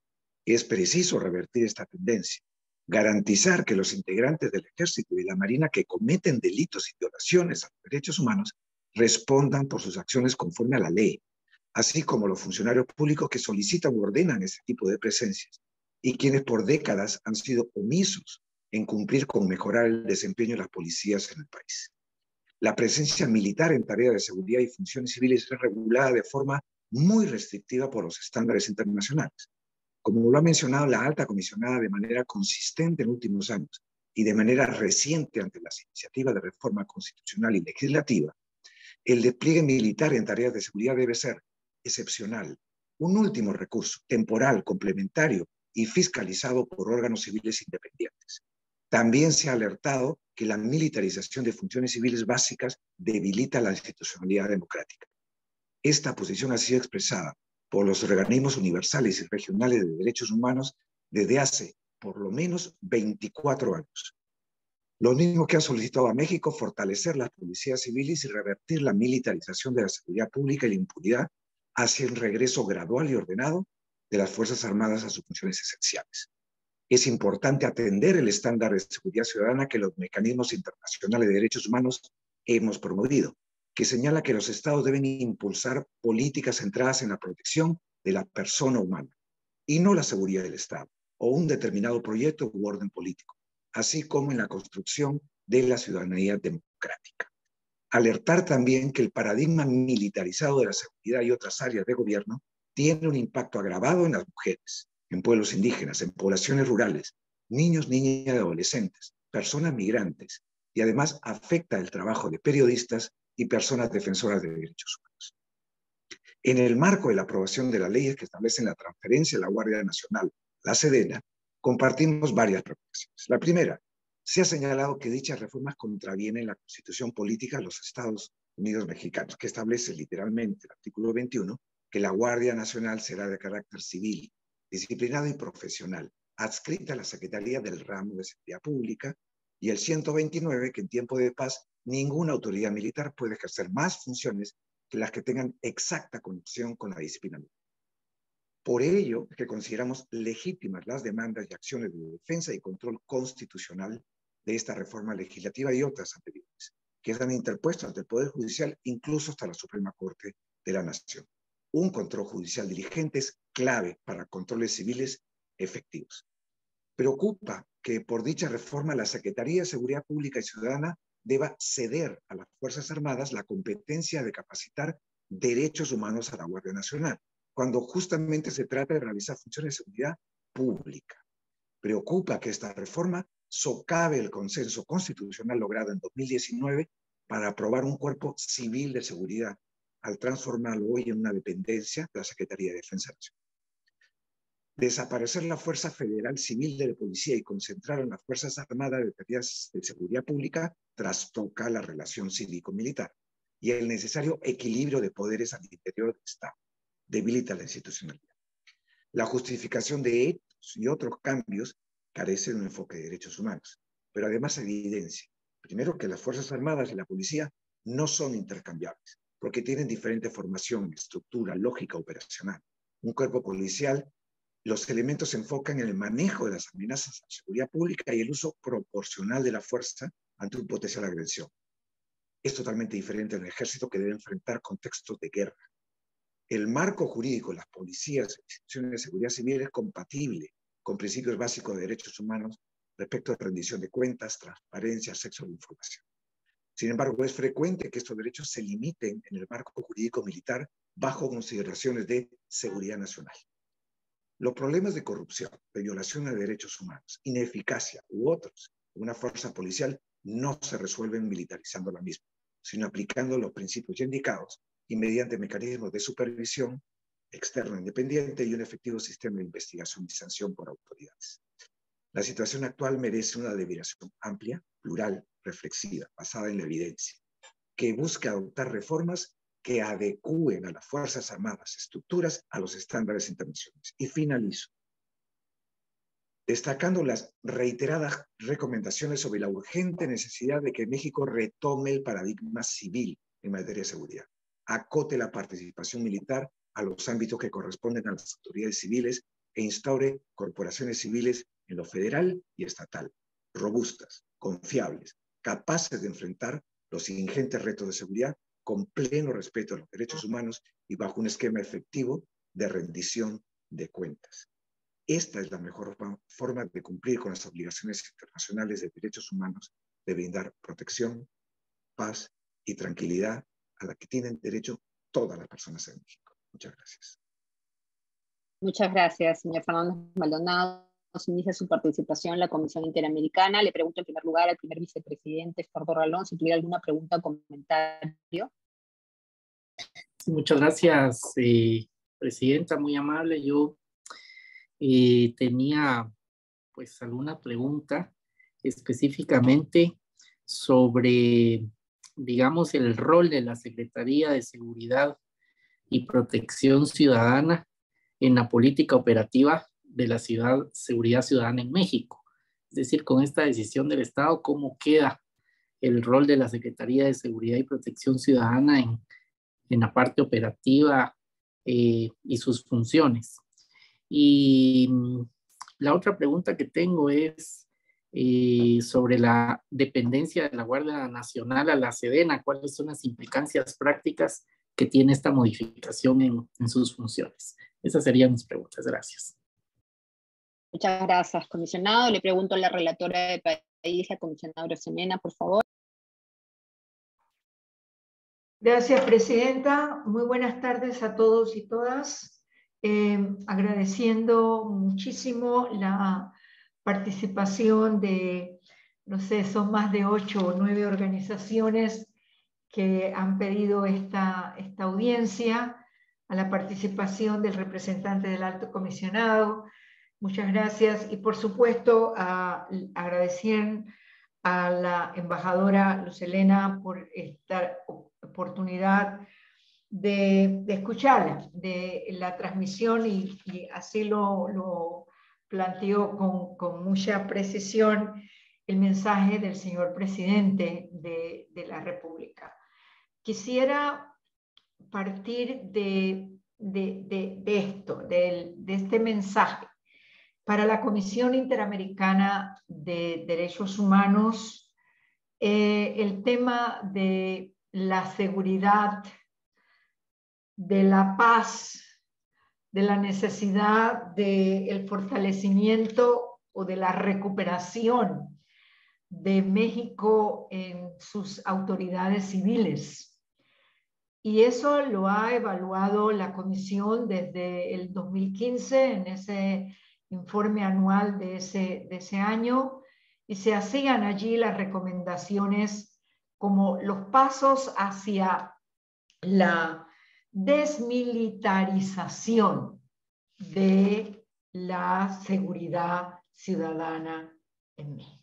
Es preciso revertir esta tendencia, garantizar que los integrantes del Ejército y la Marina que cometen delitos y violaciones a los derechos humanos respondan por sus acciones conforme a la ley, así como los funcionarios públicos que solicitan o ordenan ese tipo de presencias, y quienes por décadas han sido omisos en cumplir con mejorar el desempeño de las policías en el país. La presencia militar en tareas de seguridad y funciones civiles es regulada de forma muy restrictiva por los estándares internacionales. Como lo ha mencionado la alta comisionada de manera consistente en últimos años y de manera reciente ante las iniciativas de reforma constitucional y legislativa, el despliegue militar en tareas de seguridad debe ser excepcional, un último recurso, temporal, complementario y fiscalizado por órganos civiles independientes. También se ha alertado que la militarización de funciones civiles básicas debilita la institucionalidad democrática. Esta posición ha sido expresada por los organismos universales y regionales de derechos humanos desde hace por lo menos 24 años. Lo mismo que ha solicitado a México fortalecer las policías civiles y revertir la militarización de la seguridad pública y la impunidad hacia el regreso gradual y ordenado de las Fuerzas Armadas a sus funciones esenciales. Es importante atender el estándar de seguridad ciudadana que los mecanismos internacionales de derechos humanos hemos promovido, que señala que los estados deben impulsar políticas centradas en la protección de la persona humana y no la seguridad del Estado o un determinado proyecto u orden político, así como en la construcción de la ciudadanía democrática. Alertar también que el paradigma militarizado de la seguridad y otras áreas de gobierno tiene un impacto agravado en las mujeres, en pueblos indígenas, en poblaciones rurales, niños, niñas y adolescentes, personas migrantes, y además afecta el trabajo de periodistas y personas defensoras de derechos humanos. En el marco de la aprobación de las leyes que establecen la transferencia de la Guardia Nacional, la Sedena, compartimos varias preocupaciones. La primera, se ha señalado que dichas reformas contravienen la Constitución Política de los Estados Unidos Mexicanos, que establece literalmente el artículo 21, que la Guardia Nacional será de carácter civil, disciplinado y profesional, adscrita a la Secretaría del Ramo de Seguridad Pública, y el 129, que en tiempo de paz ninguna autoridad militar puede ejercer más funciones que las que tengan exacta conexión con la disciplina militar. Por ello, que consideramos legítimas las demandas y acciones de defensa y control constitucional de esta reforma legislativa y otras anteriores, que se han interpuesto ante el Poder Judicial, incluso hasta la Suprema Corte de la Nación. Un control judicial diligente es clave para controles civiles efectivos. Preocupa que por dicha reforma la Secretaría de Seguridad Pública y Ciudadana deba ceder a las Fuerzas Armadas la competencia de capacitar derechos humanos a la Guardia Nacional, cuando justamente se trata de realizar funciones de seguridad pública. Preocupa que esta reforma socave el consenso constitucional logrado en 2019 para aprobar un cuerpo civil de seguridad, al transformarlo hoy en una dependencia de la Secretaría de Defensa Nacional. Desaparecer la Fuerza Federal Civil de la Policía y concentrar en las Fuerzas Armadas de tareas de seguridad pública trastoca la relación cívico-militar y el necesario equilibrio de poderes al interior del Estado. Debilita la institucionalidad. La justificación de estos y otros cambios carece de un enfoque de derechos humanos, pero además evidencia, primero, que las Fuerzas Armadas y la Policía no son intercambiables, porque tienen diferente formación, estructura, lógica operacional. Un cuerpo policial, los elementos se enfocan en el manejo de las amenazas a la seguridad pública y el uso proporcional de la fuerza ante un potencial agresión. Es totalmente diferente al ejército, que debe enfrentar contextos de guerra. El marco jurídico de las policías y instituciones de seguridad civil es compatible con principios básicos de derechos humanos respecto a rendición de cuentas, transparencia, acceso a la información. Sin embargo, es frecuente que estos derechos se limiten en el marco jurídico militar bajo consideraciones de seguridad nacional. Los problemas de corrupción, de violación de derechos humanos, ineficacia u otros de una fuerza policial no se resuelven militarizando la misma, sino aplicando los principios ya indicados y mediante mecanismos de supervisión externa independiente y un efectivo sistema de investigación y sanción por autoridades. La situación actual merece una deliberación amplia, plural, reflexiva, basada en la evidencia, que busque adoptar reformas que adecúen a las Fuerzas Armadas, estructuras, a los estándares internacionales. Y finalizo, destacando las reiteradas recomendaciones sobre la urgente necesidad de que México retome el paradigma civil en materia de seguridad, acote la participación militar a los ámbitos que corresponden a las autoridades civiles e instaure corporaciones civiles en lo federal y estatal, robustas, confiables, capaces de enfrentar los ingentes retos de seguridad con pleno respeto a los derechos humanos y bajo un esquema efectivo de rendición de cuentas. Esta es la mejor forma de cumplir con las obligaciones internacionales de derechos humanos, de brindar protección, paz y tranquilidad a la que tienen derecho todas las personas en México. Muchas gracias. Muchas gracias, señor Fernández Maldonado. Inicia su participación en la Comisión Interamericana. Le pregunto en primer lugar al primer vicepresidente, Espardo Ralón, si tuviera alguna pregunta o comentario. Sí, muchas gracias, presidenta, muy amable. Yo tenía pues alguna pregunta específicamente sobre, digamos, el rol de la Secretaría de Seguridad y Protección Ciudadana en la política operativa de la seguridad ciudadana en México. Es decir, con esta decisión del Estado, ¿cómo queda el rol de la Secretaría de Seguridad y Protección Ciudadana en la parte operativa y sus funciones? Y la otra pregunta que tengo es sobre la dependencia de la Guardia Nacional a la Sedena. ¿Cuáles son las implicancias prácticas que tiene esta modificación en sus funciones? Esas serían mis preguntas. Gracias. Muchas gracias, comisionado. Le pregunto a la relatora de país, la comisionada Arosemena, por favor. Gracias, presidenta. Muy buenas tardes a todos y todas. Agradeciendo muchísimo la participación de, no sé, son más de 8 o 9 organizaciones que han pedido esta audiencia, a la participación del representante del Alto Comisionado. Muchas gracias. Y por supuesto, agradecer a la embajadora Luz Helena por esta oportunidad de escucharla, de la transmisión, y así lo planteó con mucha precisión el mensaje del señor presidente de la República. Quisiera partir de este mensaje. Para la Comisión Interamericana de Derechos Humanos, el tema de la seguridad, de la paz, de la necesidad del fortalecimiento o de la recuperación de México en sus autoridades civiles. Y eso lo ha evaluado la Comisión desde el 2015 en ese informe anual de ese año, y se hacían allí las recomendaciones como los pasos hacia la desmilitarización de la seguridad ciudadana en México.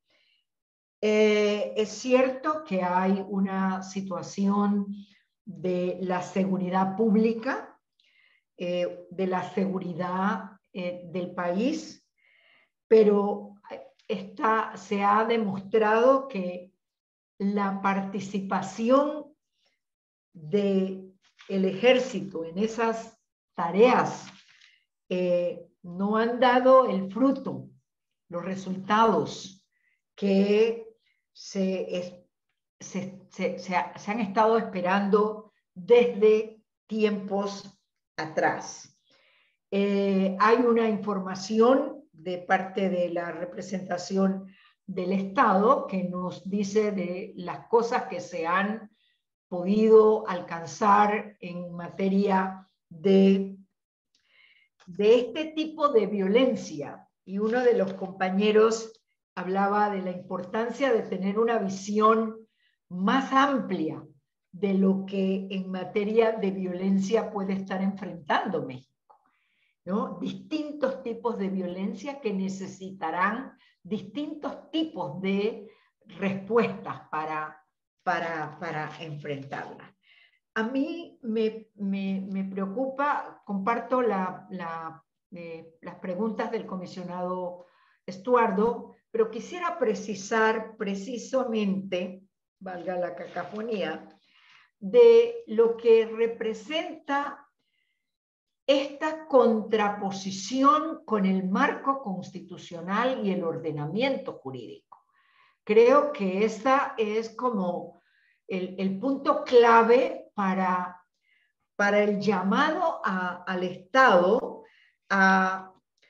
Es cierto que hay una situación de la seguridad pública, de la seguridad del país, pero se ha demostrado que la participación del ejército en esas tareas no han dado el fruto, los resultados que se han estado esperando desde tiempos atrás. Hay una información de parte de la representación del Estado que nos dice de las cosas que se han podido alcanzar en materia de este tipo de violencia. Y uno de los compañeros hablaba de la importancia de tener una visión más amplia de lo que en materia de violencia puede estar enfrentando México, ¿no? Distintos tipos de violencia que necesitarán distintos tipos de respuestas para enfrentarla. A mí me preocupa, comparto las preguntas del comisionado Estuardo, pero quisiera precisar precisamente, valga la cacofonía, de lo que representa esta contraposición con el marco constitucional y el ordenamiento jurídico. Creo que esa es como el punto clave para el llamado al Estado a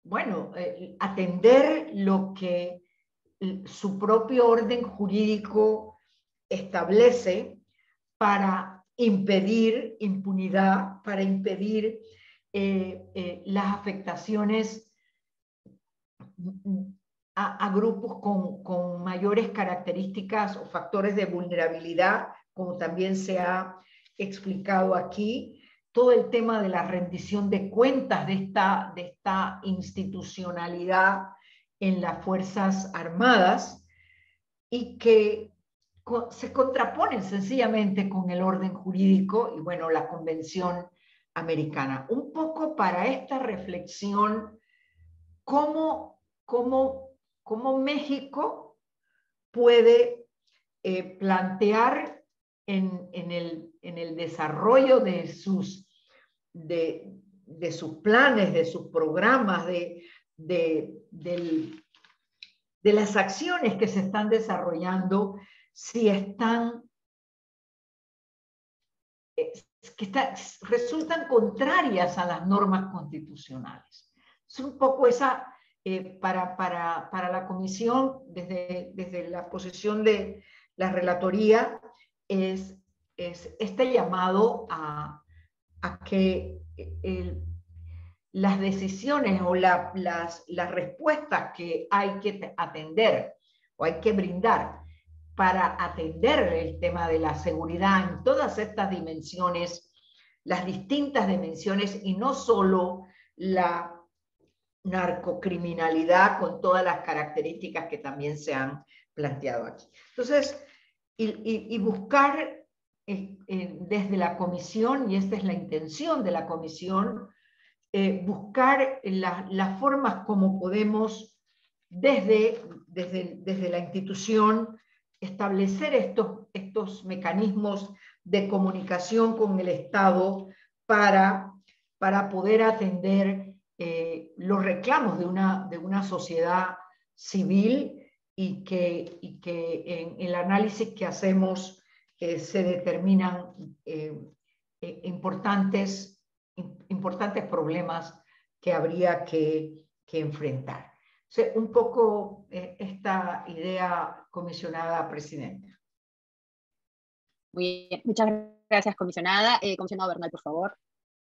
bueno, atender lo que su propio orden jurídico establece para impedir impunidad, para impedir las afectaciones a grupos con mayores características o factores de vulnerabilidad, como también se ha explicado aquí. Todo el tema de la rendición de cuentas de esta institucionalidad en las Fuerzas Armadas, y que se contraponen sencillamente con el orden jurídico y, bueno, la Convención Americana. Un poco para esta reflexión, cómo México puede plantear en el desarrollo de sus planes, de sus programas, de las acciones que se están desarrollando, si están, resultan contrarias a las normas constitucionales. Es un poco esa, para la comisión, desde la posición de la relatoría, es este llamado a que las decisiones o las respuestas que hay que atender o hay que brindar para atender el tema de la seguridad en todas estas dimensiones, las distintas dimensiones, y no solo la narcocriminalidad con todas las características que también se han planteado aquí. Entonces, y buscar desde la comisión, y esta es la intención de la comisión, buscar las formas como podemos desde la institución establecer estos mecanismos de comunicación con el Estado para poder atender los reclamos de una sociedad civil, y que en el análisis que hacemos se determinan importantes problemas que habría que enfrentar. O sea, un poco esta idea, comisionada presidenta. Muy bien, muchas gracias, comisionada. Comisionado Bernal, por favor.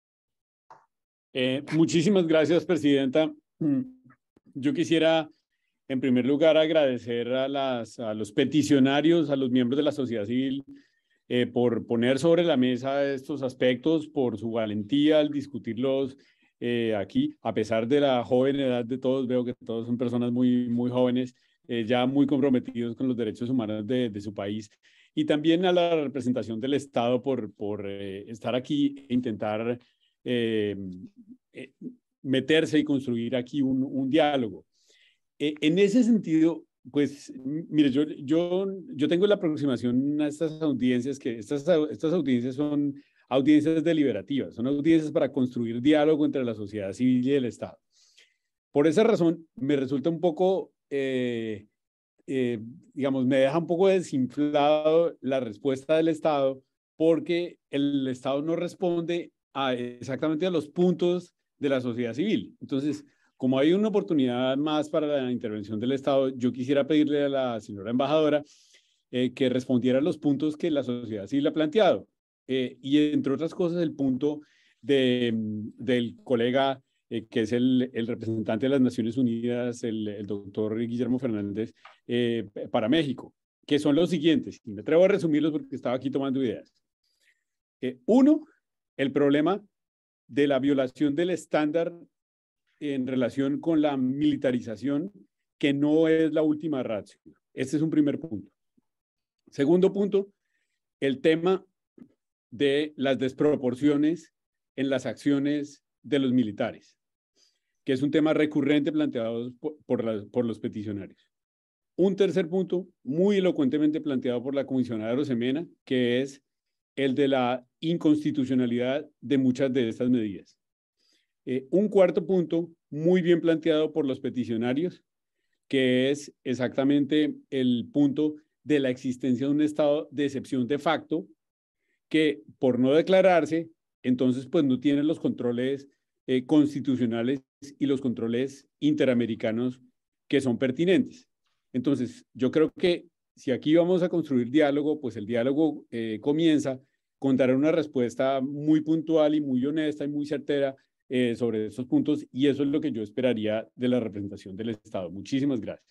Muchísimas gracias, presidenta. Yo quisiera, en primer lugar, agradecer a los peticionarios, a los miembros de la sociedad civil, por poner sobre la mesa estos aspectos, por su valentía al discutirlos aquí, a pesar de la joven edad de todos. Veo que todos son personas muy, muy jóvenes, ya muy comprometidos con los derechos humanos de su país, y también a la representación del Estado por estar aquí e intentar meterse y construir aquí un diálogo. En ese sentido, pues, mire, yo tengo la aproximación a estas audiencias, que estas audiencias son audiencias deliberativas, son audiencias para construir diálogo entre la sociedad civil y el Estado. Por esa razón, me resulta un poco, digamos, me deja un poco desinflado la respuesta del Estado, porque el Estado no responde exactamente a los puntos de la sociedad civil. Entonces, como hay una oportunidad más para la intervención del Estado, yo quisiera pedirle a la señora embajadora que respondiera a los puntos que la sociedad civil ha planteado. Y entre otras cosas, el punto del colega que es el representante de las Naciones Unidas, el doctor Guillermo Fernández, para México, que son los siguientes. Y me atrevo a resumirlos porque estaba aquí tomando ideas. Uno, el problema de la violación del estándar en relación con la militarización, que no es la última ratio. Este es un primer punto. Segundo punto, el tema de las desproporciones en las acciones de los militares, que es un tema recurrente planteado por los peticionarios. Un tercer punto, muy elocuentemente planteado por la comisionada Arosemena, que es el de la inconstitucionalidad de muchas de estas medidas. Un cuarto punto, muy bien planteado por los peticionarios, que es exactamente el punto de la existencia de un estado de excepción de facto, que por no declararse, entonces pues no tiene los controles constitucionales y los controles interamericanos que son pertinentes. Entonces, yo creo que si aquí vamos a construir diálogo, pues el diálogo comienza con dar una respuesta muy puntual y muy honesta y muy certera sobre esos puntos, y eso es lo que yo esperaría de la representación del Estado. Muchísimas gracias.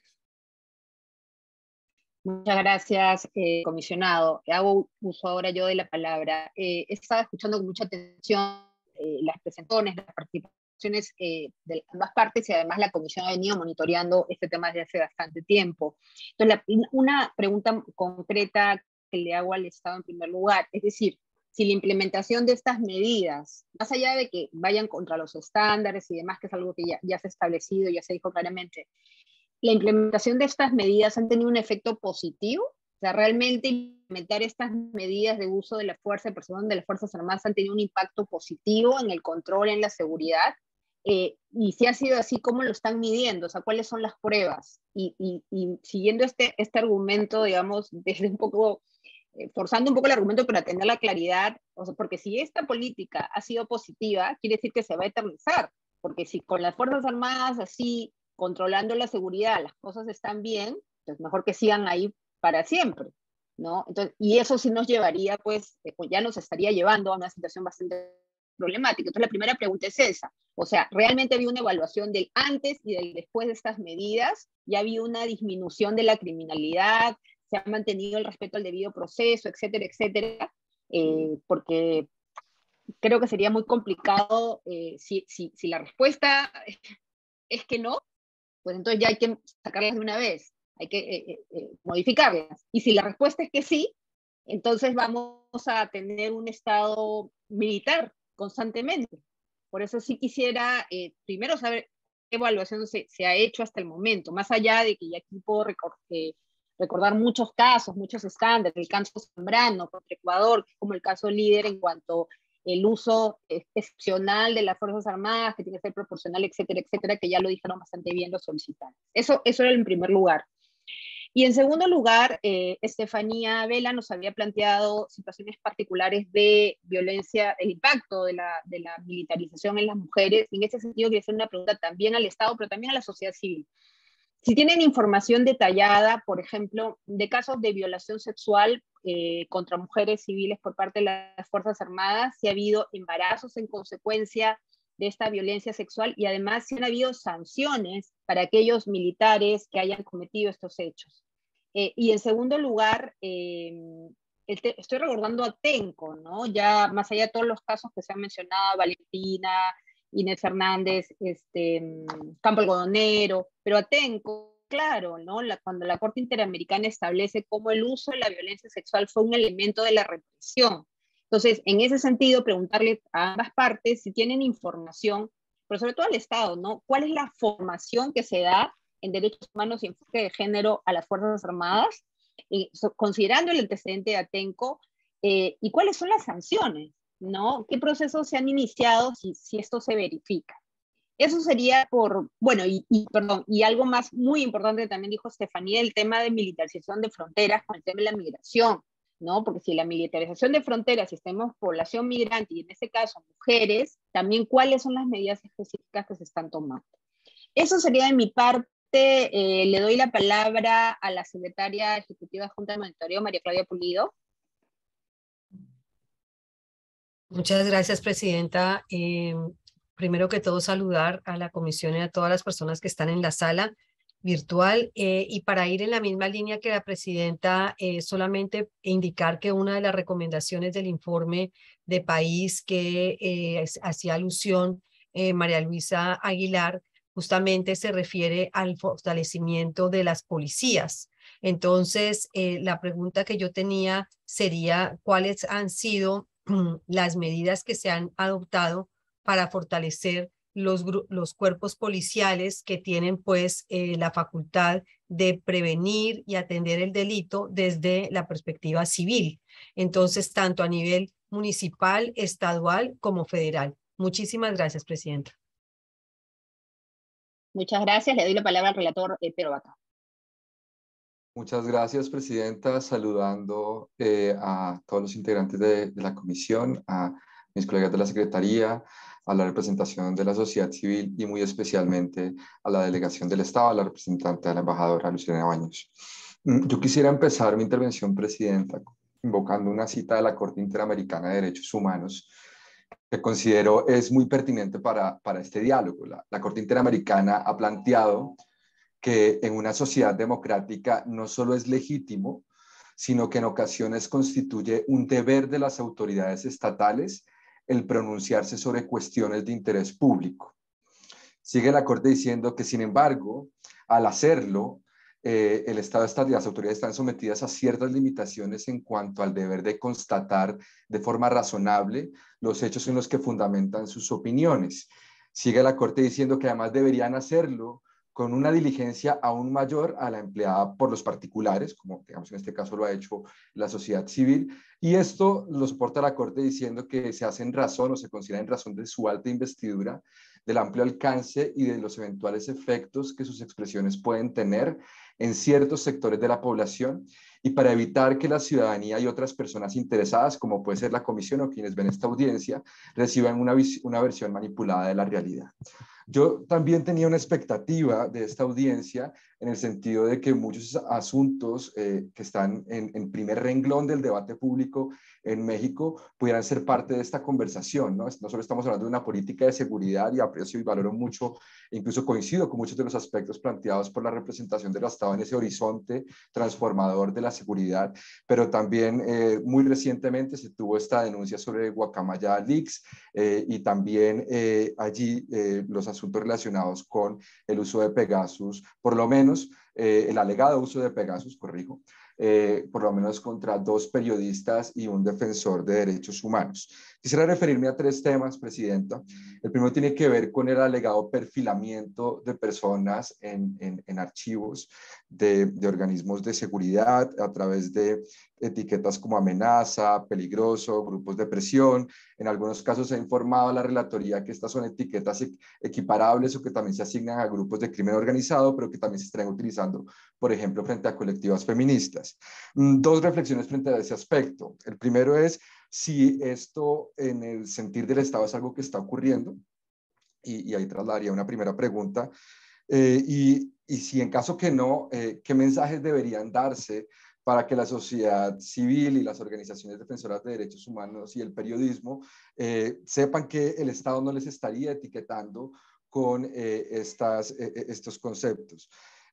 Muchas gracias, comisionado. Hago uso ahora yo de la palabra. Estaba escuchando con mucha atención las presentaciones, las participaciones de ambas partes, y además la comisión ha venido monitoreando este tema desde hace bastante tiempo. Entonces, una pregunta concreta que le hago al Estado en primer lugar, es decir, si la implementación de estas medidas, más allá de que vayan contra los estándares y demás, que es algo que ya se ha establecido, ya se dijo claramente, la implementación de estas medidas han tenido un efecto positivo. O sea, realmente implementar estas medidas de uso de la fuerza, de persecución de las Fuerzas Armadas han tenido un impacto positivo en el control, en la seguridad. Y si ha sido así, ¿cómo lo están midiendo? O sea, ¿cuáles son las pruebas? Y siguiendo este argumento, digamos, desde un poco, forzando un poco el argumento para tener la claridad, o sea, porque si esta política ha sido positiva, quiere decir que se va a eternizar, porque si con las Fuerzas Armadas así, controlando la seguridad, las cosas están bien, pues mejor que sigan ahí para siempre, ¿no? Entonces, y eso sí nos llevaría, pues ya nos estaría llevando a una situación bastante problemática. Entonces, la primera pregunta es esa. O sea, ¿realmente había una evaluación del antes y del después de estas medidas? ¿Ya había una disminución de la criminalidad? ¿Se ha mantenido el respeto al debido proceso, etcétera, etcétera? Porque creo que sería muy complicado si la respuesta es que no, pues entonces ya hay que sacarlas de una vez, hay que modificarlas. Y si la respuesta es que sí, entonces vamos a tener un Estado militar constantemente. Por eso sí quisiera primero saber qué evaluación se ha hecho hasta el momento, más allá de que ya aquí puedo recordar muchos casos, muchos escándalos, el caso Zambrano contra Ecuador, que es como el caso líder en cuanto el uso excepcional de las Fuerzas Armadas, que tiene que ser proporcional, etcétera, etcétera, que ya lo dijeron bastante bien los solicitantes. Eso era en primer lugar. Y en segundo lugar, Estefanía Vela nos había planteado situaciones particulares de violencia, el impacto de la militarización en las mujeres. Y en ese sentido, quería hacer una pregunta también al Estado, pero también a la sociedad civil. Si tienen información detallada, por ejemplo, de casos de violación sexual contra mujeres civiles por parte de las Fuerzas Armadas, si ha habido embarazos en consecuencia de esta violencia sexual, y además si han habido sanciones para aquellos militares que hayan cometido estos hechos. Y en segundo lugar, estoy recordando a Atenco, ¿no? Ya más allá de todos los casos que se han mencionado, Valentina, Inés Fernández, Campo Algodonero, pero Atenco, claro, ¿no? Cuando la Corte Interamericana establece cómo el uso de la violencia sexual fue un elemento de la represión. Entonces, en ese sentido, preguntarle a ambas partes si tienen información, pero sobre todo al Estado, ¿no? ¿Cuál es la formación que se da en derechos humanos y enfoque de género a las Fuerzas Armadas, considerando el antecedente de Atenco, y cuáles son las sanciones, ¿no? ¿Qué procesos se han iniciado si esto se verifica? Eso sería y algo más muy importante también dijo Estefanía, el tema de militarización de fronteras con el tema de la migración, ¿no? Porque si la militarización de fronteras, si tenemos población migrante y en este caso mujeres, también cuáles son las medidas específicas que se están tomando. Eso sería de mi parte. Le doy la palabra a la secretaria ejecutiva de Junta de Monitoreo, María Claudia Pulido. Muchas gracias, presidenta. Primero que todo, saludar a la comisión y a todas las personas que están en la sala virtual. Y para ir en la misma línea que la presidenta, solamente indicar que una de las recomendaciones del informe de país que hacía alusión María Luisa Aguilar, justamente se refiere al fortalecimiento de las policías. Entonces, la pregunta que yo tenía sería, ¿cuáles han sido las medidas que se han adoptado para fortalecer los cuerpos policiales que tienen pues la facultad de prevenir y atender el delito desde la perspectiva civil? Entonces, tanto a nivel municipal, estadual como federal. Muchísimas gracias, presidenta. Muchas gracias. Le doy la palabra al relator Pedro Vaca. Muchas gracias, presidenta. Saludando a todos los integrantes de la comisión, a mis colegas de la Secretaría, a la representación de la sociedad civil y muy especialmente a la delegación del Estado, a la representante de la embajadora Luciana Baños. Yo quisiera empezar mi intervención, Presidenta, invocando una cita de la Corte Interamericana de Derechos Humanos que considero es muy pertinente para este diálogo. La Corte Interamericana ha planteado que en una sociedad democrática no solo es legítimo, sino que en ocasiones constituye un deber de las autoridades estatales el pronunciarse sobre cuestiones de interés público. Sigue la Corte diciendo que, sin embargo, al hacerlo, el Estado y las autoridades están sometidas a ciertas limitaciones en cuanto al deber de constatar de forma razonable los hechos en los que fundamentan sus opiniones. Sigue la Corte diciendo que además deberían hacerlo con una diligencia aún mayor a la empleada por los particulares, como digamos en este caso lo ha hecho la sociedad civil, y esto lo soporta la Corte diciendo que se hace en razón o se considera en razón de su alta investidura, del amplio alcance y de los eventuales efectos que sus expresiones pueden tener en ciertos sectores de la población, y para evitar que la ciudadanía y otras personas interesadas, como puede ser la comisión o quienes ven esta audiencia, reciban una versión manipulada de la realidad. Yo también tenía una expectativa de esta audiencia en el sentido de que muchos asuntos que están en primer renglón del debate público en México pudieran ser parte de esta conversación, ¿no? No solo estamos hablando de una política de seguridad, y aprecio y valoro mucho, e incluso coincido con muchos de los aspectos planteados por la representación del Estado en ese horizonte transformador de la seguridad, pero también muy recientemente se tuvo esta denuncia sobre Guacamaya Leaks y también allí los asuntos relacionados con el uso de Pegasus, por lo menos el alegado uso de Pegasus, corrijo, por lo menos contra 2 periodistas y un defensor de derechos humanos. Quisiera referirme a 3 temas, Presidenta. El primero tiene que ver con el alegado perfilamiento de personas en archivos de organismos de seguridad a través de etiquetas como amenaza, peligroso, grupos de presión. En algunos casos se ha informado a la relatoría que estas son etiquetas equiparables o que también se asignan a grupos de crimen organizado, pero que también se están utilizando, por ejemplo, frente a colectivas feministas. 2 reflexiones frente a ese aspecto. El primero es si esto en el sentir del Estado es algo que está ocurriendo, y ahí trasladaría una primera pregunta, y si en caso que no, ¿qué mensajes deberían darse para que la sociedad civil y las organizaciones defensoras de derechos humanos y el periodismo sepan que el Estado no les estaría etiquetando con estos conceptos?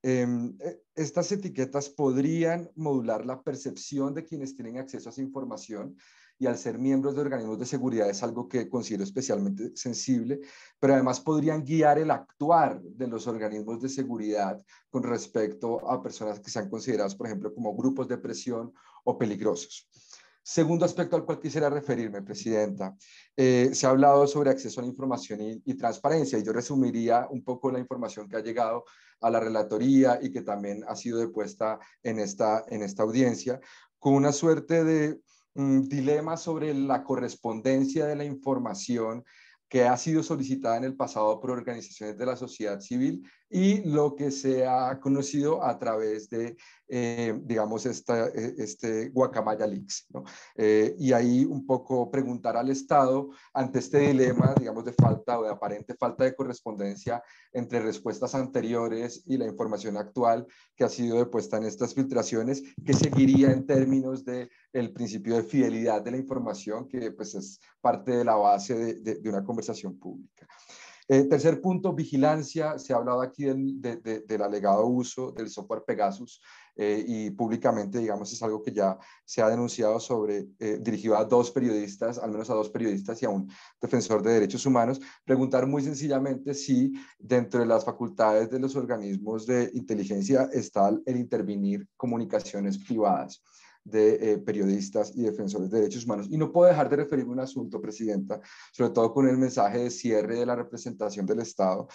Estas etiquetas podrían modular la percepción de quienes tienen acceso a esa información, y al ser miembros de organismos de seguridad es algo que considero especialmente sensible, pero además podrían guiar el actuar de los organismos de seguridad con respecto a personas que sean consideradas, por ejemplo, como grupos de presión o peligrosos. Segundo aspecto al cual quisiera referirme, Presidenta, se ha hablado sobre acceso a la información y transparencia, y yo resumiría un poco la información que ha llegado a la relatoría y que también ha sido depuesta en esta audiencia, con una suerte de dilema sobre la correspondencia de la información que ha sido solicitada en el pasado por organizaciones de la sociedad civil y lo que se ha conocido a través de, digamos, este Guacamaya Leaks, ¿no? Y ahí un poco preguntar al Estado ante este dilema, digamos, de falta o de aparente falta de correspondencia entre respuestas anteriores y la información actual que ha sido depuesta en estas filtraciones, ¿qué seguiría en términos de el principio de fidelidad de la información, que pues es parte de la base de una conversación pública? Tercer punto, vigilancia. Se ha hablado aquí del alegado uso del software Pegasus y públicamente, digamos, es algo que ya se ha denunciado dirigido a 2 periodistas, al menos a 2 periodistas y a un defensor de derechos humanos. Preguntar muy sencillamente si dentro de las facultades de los organismos de inteligencia está el intervenir comunicaciones privadas de periodistas y defensores de derechos humanos. Y no puedo dejar de referirme a un asunto, Presidenta, sobre todo con el mensaje de cierre de la representación del Estado,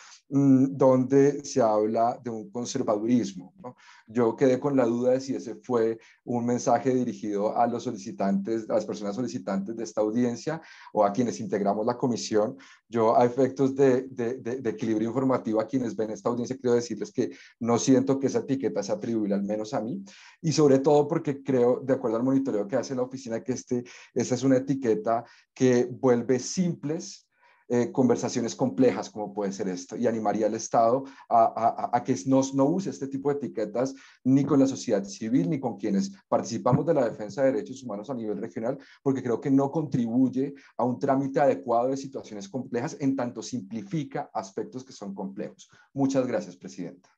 donde se habla de un conservadurismo, ¿no? Yo quedé con la duda de si ese fue un mensaje dirigido a los solicitantes, a las personas solicitantes de esta audiencia o a quienes integramos la comisión. Yo, a efectos de equilibrio informativo a quienes ven esta audiencia, quiero decirles que no siento que esa etiqueta se atribuya al menos a mí, y sobre todo porque creo pero de acuerdo al monitoreo que hace la oficina, que esta es una etiqueta que vuelve simples conversaciones complejas como puede ser esto, y animaría al Estado a que no use este tipo de etiquetas ni con la sociedad civil ni con quienes participamos de la defensa de derechos humanos a nivel regional, porque creo que no contribuye a un trámite adecuado de situaciones complejas, en tanto simplifica aspectos que son complejos. Muchas gracias, Presidenta.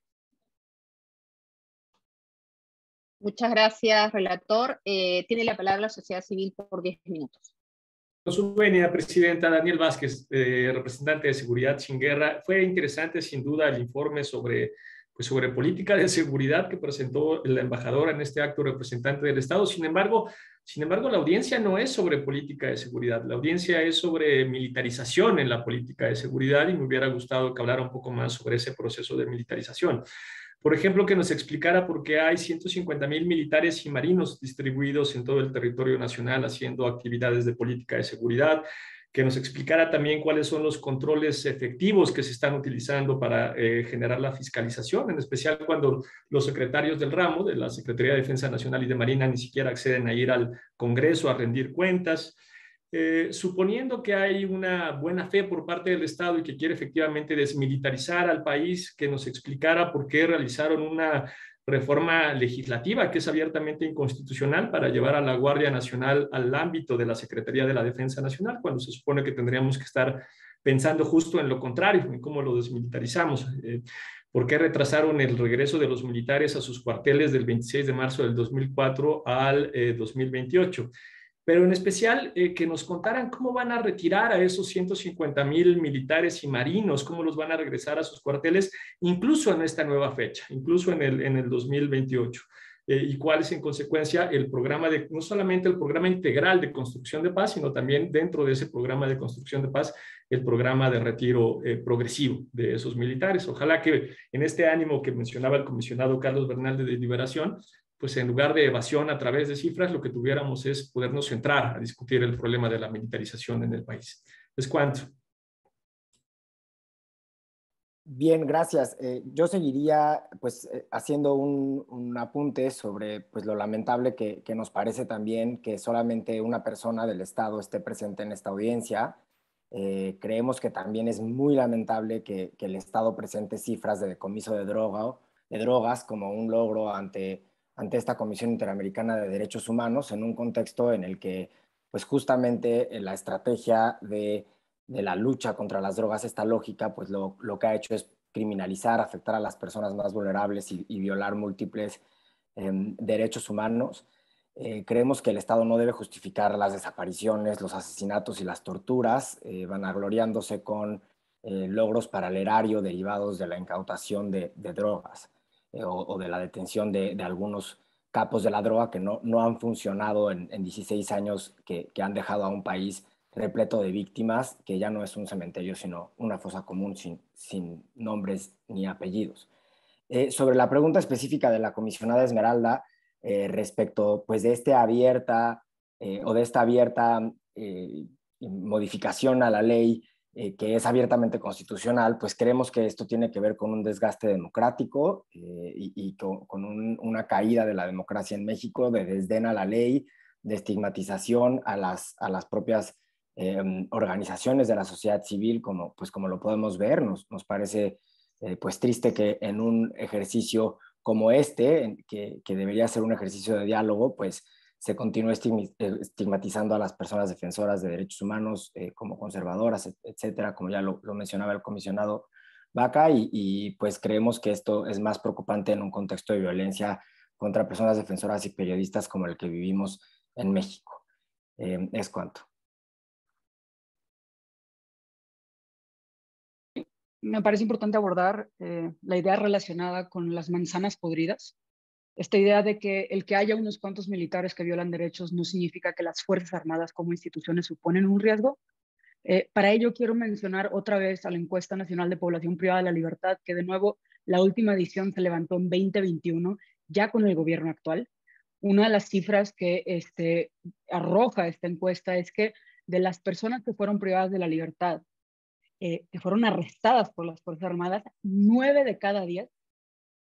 Muchas gracias, relator. Tiene la palabra la sociedad civil por 10 minutos. Su venia, Presidenta. Daniel Vázquez, representante de Seguridad Sin Guerra. Fue interesante, sin duda, el informe sobre política de seguridad que presentó la embajadora en este acto representante del Estado. Sin embargo, la audiencia no es sobre política de seguridad. La audiencia es sobre militarización en la política de seguridad, y me hubiera gustado que hablara un poco más sobre ese proceso de militarización. Por ejemplo, que nos explicara por qué hay 150,000 militares y marinos distribuidos en todo el territorio nacional haciendo actividades de política de seguridad, que nos explicara también cuáles son los controles efectivos que se están utilizando para generar la fiscalización, en especial cuando los secretarios del ramo, de la Secretaría de Defensa Nacional y de Marina, ni siquiera acceden a ir al Congreso a rendir cuentas. Suponiendo que hay una buena fe por parte del Estado y que quiere efectivamente desmilitarizar al país, que nos explicara por qué realizaron una reforma legislativa que es abiertamente inconstitucional para llevar a la Guardia Nacional al ámbito de la Secretaría de la Defensa Nacional, cuando se supone que tendríamos que estar pensando justo en lo contrario, en cómo lo desmilitarizamos. ¿Por qué retrasaron el regreso de los militares a sus cuarteles del 26 de marzo del 2004 al 2028? Pero en especial que nos contaran cómo van a retirar a esos 150,000 militares y marinos, cómo los van a regresar a sus cuarteles, incluso en esta nueva fecha, incluso en el 2028. Y cuál es en consecuencia el programa no solamente el programa integral de construcción de paz, sino también dentro de ese programa de construcción de paz, el programa de retiro progresivo de esos militares. Ojalá que en este ánimo que mencionaba el comisionado Carlos Bernal de Liberación, pues en lugar de evasión a través de cifras, lo que tuviéramos es podernos centrar a discutir el problema de la militarización en el país. ¿Es cuánto? Bien, gracias. Yo seguiría pues haciendo un apunte sobre pues lo lamentable que nos parece también que solamente una persona del Estado esté presente en esta audiencia. Creemos que también es muy lamentable que el Estado presente cifras de decomiso de drogas como un logro ante esta Comisión Interamericana de Derechos Humanos, en un contexto en el que pues justamente la estrategia de la lucha contra las drogas, esta lógica, pues lo que ha hecho es criminalizar, afectar a las personas más vulnerables y violar múltiples derechos humanos. Creemos que el Estado no debe justificar las desapariciones, los asesinatos y las torturas, vanagloriándose con logros para el erario derivados de la incautación de drogas o de la detención de algunos capos de la droga que no han funcionado en 16 años que han dejado a un país repleto de víctimas, que ya no es un cementerio, sino una fosa común sin nombres ni apellidos. Sobre la pregunta específica de la comisionada Esmeralda, respecto pues, de esta abierta modificación a la ley que es abiertamente constitucional, pues creemos que esto tiene que ver con un desgaste democrático y con una caída de la democracia en México, de desdén a la ley, de estigmatización a las propias organizaciones de la sociedad civil, como lo podemos ver. Nos parece pues triste que en un ejercicio como este, que debería ser un ejercicio de diálogo, pues se continúa estigmatizando a las personas defensoras de derechos humanos como conservadoras, etcétera, como ya lo mencionaba el comisionado Vaca, y pues creemos que esto es más preocupante en un contexto de violencia contra personas defensoras y periodistas como el que vivimos en México. Es cuanto. Me parece importante abordar la idea relacionada con las manzanas podridas. Esta idea de que el que haya unos cuantos militares que violan derechos no significa que las Fuerzas Armadas como instituciones suponen un riesgo. Para ello quiero mencionar otra vez a la Encuesta Nacional de Población Privada de la Libertad, que de nuevo la última edición se levantó en 2021, ya con el gobierno actual. Una de las cifras que arroja esta encuesta es que de las personas que fueron privadas de la libertad, que fueron arrestadas por las Fuerzas Armadas, 9 de cada 10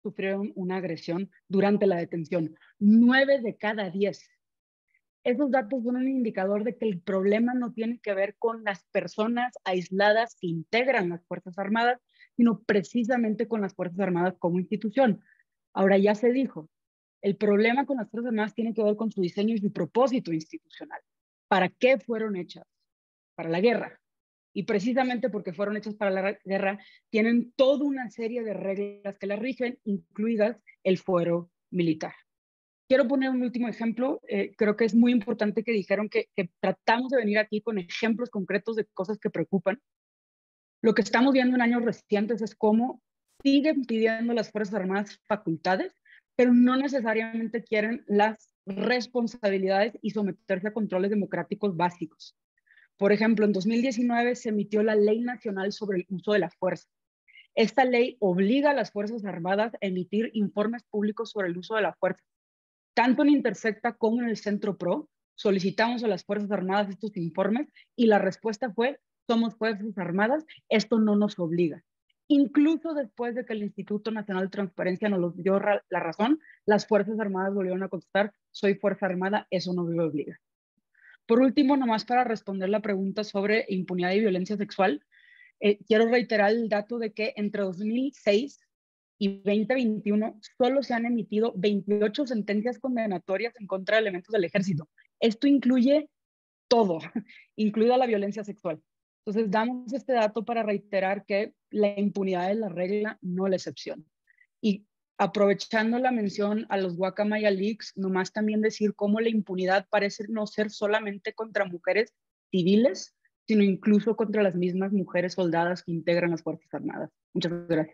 sufrieron una agresión durante la detención. 9 de cada 10. Esos datos son un indicador de que el problema no tiene que ver con las personas aisladas que integran las Fuerzas Armadas, sino precisamente con las Fuerzas Armadas como institución. Ahora ya se dijo, el problema con las Fuerzas Armadas tiene que ver con su diseño y su propósito institucional. ¿Para qué fueron hechas? Para la guerra. Y precisamente porque fueron hechas para la guerra, tienen toda una serie de reglas que las rigen, incluidas el fuero militar. Quiero poner un último ejemplo. Creo que es muy importante que dijeron que tratamos de venir aquí con ejemplos concretos de cosas que preocupan. Lo que estamos viendo en años recientes es cómo siguen pidiendo las Fuerzas Armadas facultades, pero no necesariamente quieren las responsabilidades y someterse a controles democráticos básicos. Por ejemplo, en 2019 se emitió la Ley Nacional sobre el Uso de la Fuerza. Esta ley obliga a las Fuerzas Armadas a emitir informes públicos sobre el uso de la fuerza. Tanto en Intersecta como en el Centro PRO solicitamos a las Fuerzas Armadas estos informes y la respuesta fue: somos Fuerzas Armadas, esto no nos obliga. Incluso después de que el Instituto Nacional de Transparencia nos dio la razón, las Fuerzas Armadas volvieron a contestar: soy Fuerza Armada, eso no me obliga. Por último, nomás para responder la pregunta sobre impunidad y violencia sexual, quiero reiterar el dato de que entre 2006 y 2021 solo se han emitido 28 sentencias condenatorias en contra de elementos del ejército. Esto incluye todo, incluida la violencia sexual. Entonces, damos este dato para reiterar que la impunidad es la regla, no la excepción. Y aprovechando la mención a los Guacamaya Leaks, nomás también decir cómo la impunidad parece no ser solamente contra mujeres civiles, sino incluso contra las mismas mujeres soldadas que integran las Fuerzas Armadas. Muchas gracias.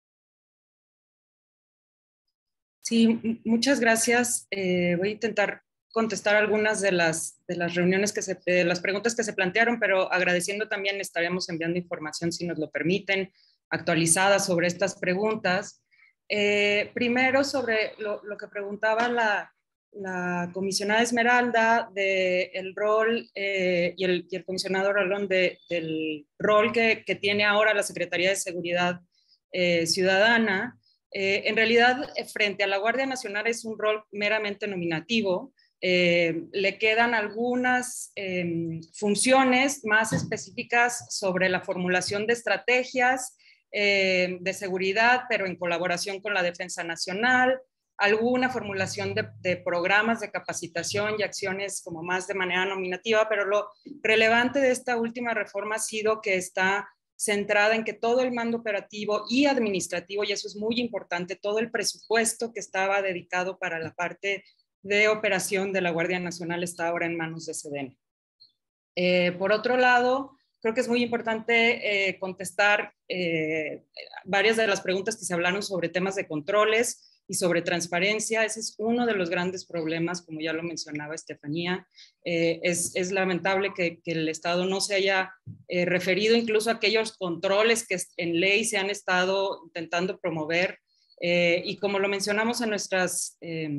Sí, muchas gracias. Voy a intentar contestar algunas de las reuniones las preguntas que se plantearon, pero agradeciendo también estaremos enviando información, si nos lo permiten, actualizada sobre estas preguntas. Primero, sobre lo que preguntaba la comisionada Esmeralda del rol y el comisionado Rolón del rol que tiene ahora la Secretaría de Seguridad Ciudadana. En realidad, frente a la Guardia Nacional es un rol meramente nominativo. Le quedan algunas funciones más específicas sobre la formulación de estrategias de seguridad, pero en colaboración con la Defensa Nacional, alguna formulación de programas de capacitación y acciones como más de manera nominativa, pero lo relevante de esta última reforma ha sido que está centrada en que todo el mando operativo y administrativo, y eso es muy importante, todo el presupuesto que estaba dedicado para la parte de operación de la Guardia Nacional está ahora en manos de SEDENA. Por otro lado, creo que es muy importante contestar varias de las preguntas que se hablaron sobre temas de controles y sobre transparencia. Ese es uno de los grandes problemas, como ya lo mencionaba Estefanía. Es lamentable que el Estado no se haya referido incluso a aquellos controles que en ley se han estado intentando promover. Y como lo mencionamos en nuestras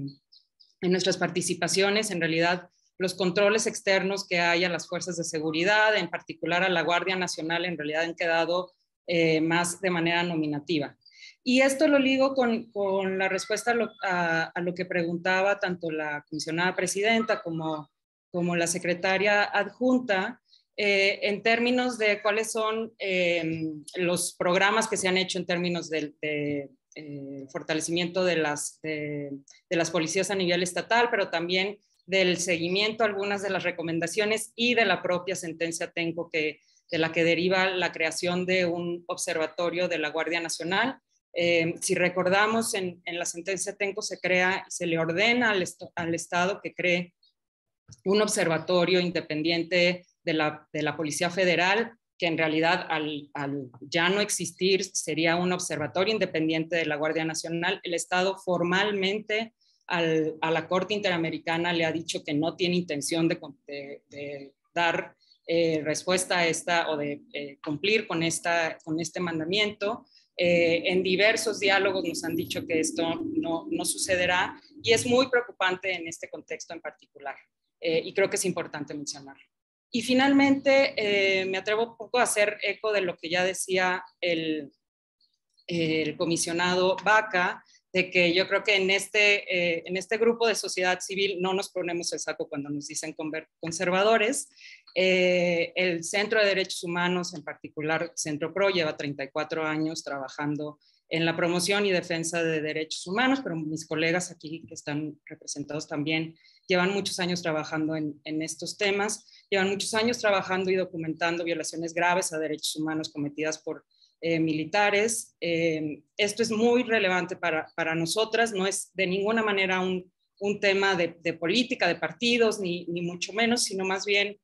participaciones, en realidad los controles externos que hay a las fuerzas de seguridad, en particular a la Guardia Nacional, en realidad han quedado más de manera nominativa. Y esto lo ligo con la respuesta a lo que preguntaba tanto la comisionada presidenta como la secretaria adjunta, en términos de cuáles son los programas que se han hecho en términos de fortalecimiento de las policías a nivel estatal, pero también del seguimiento a algunas de las recomendaciones y de la propia sentencia Tenco, de la que deriva la creación de un observatorio de la Guardia Nacional. Si recordamos, en la sentencia Tenco se le ordena al Estado que cree un observatorio independiente de la Policía Federal, que en realidad al ya no existir sería un observatorio independiente de la Guardia Nacional. El Estado formalmente a la Corte Interamericana le ha dicho que no tiene intención de dar respuesta a esta o de cumplir con este mandamiento. En diversos diálogos nos han dicho que esto no sucederá y es muy preocupante en este contexto en particular y creo que es importante mencionarlo. Y finalmente me atrevo un poco a hacer eco de lo que ya decía el el comisionado Vaca, de que yo creo que en este grupo de sociedad civil no nos ponemos el saco cuando nos dicen conservadores. El Centro de Derechos Humanos, en particular Centro PRO, lleva 34 años trabajando en la promoción y defensa de derechos humanos, pero mis colegas aquí que están representados también llevan muchos años trabajando en estos temas, llevan muchos años trabajando y documentando violaciones graves a derechos humanos cometidas por militares. Esto es muy relevante para nosotras, no es de ninguna manera un tema de política, de partidos, ni mucho menos, sino más bien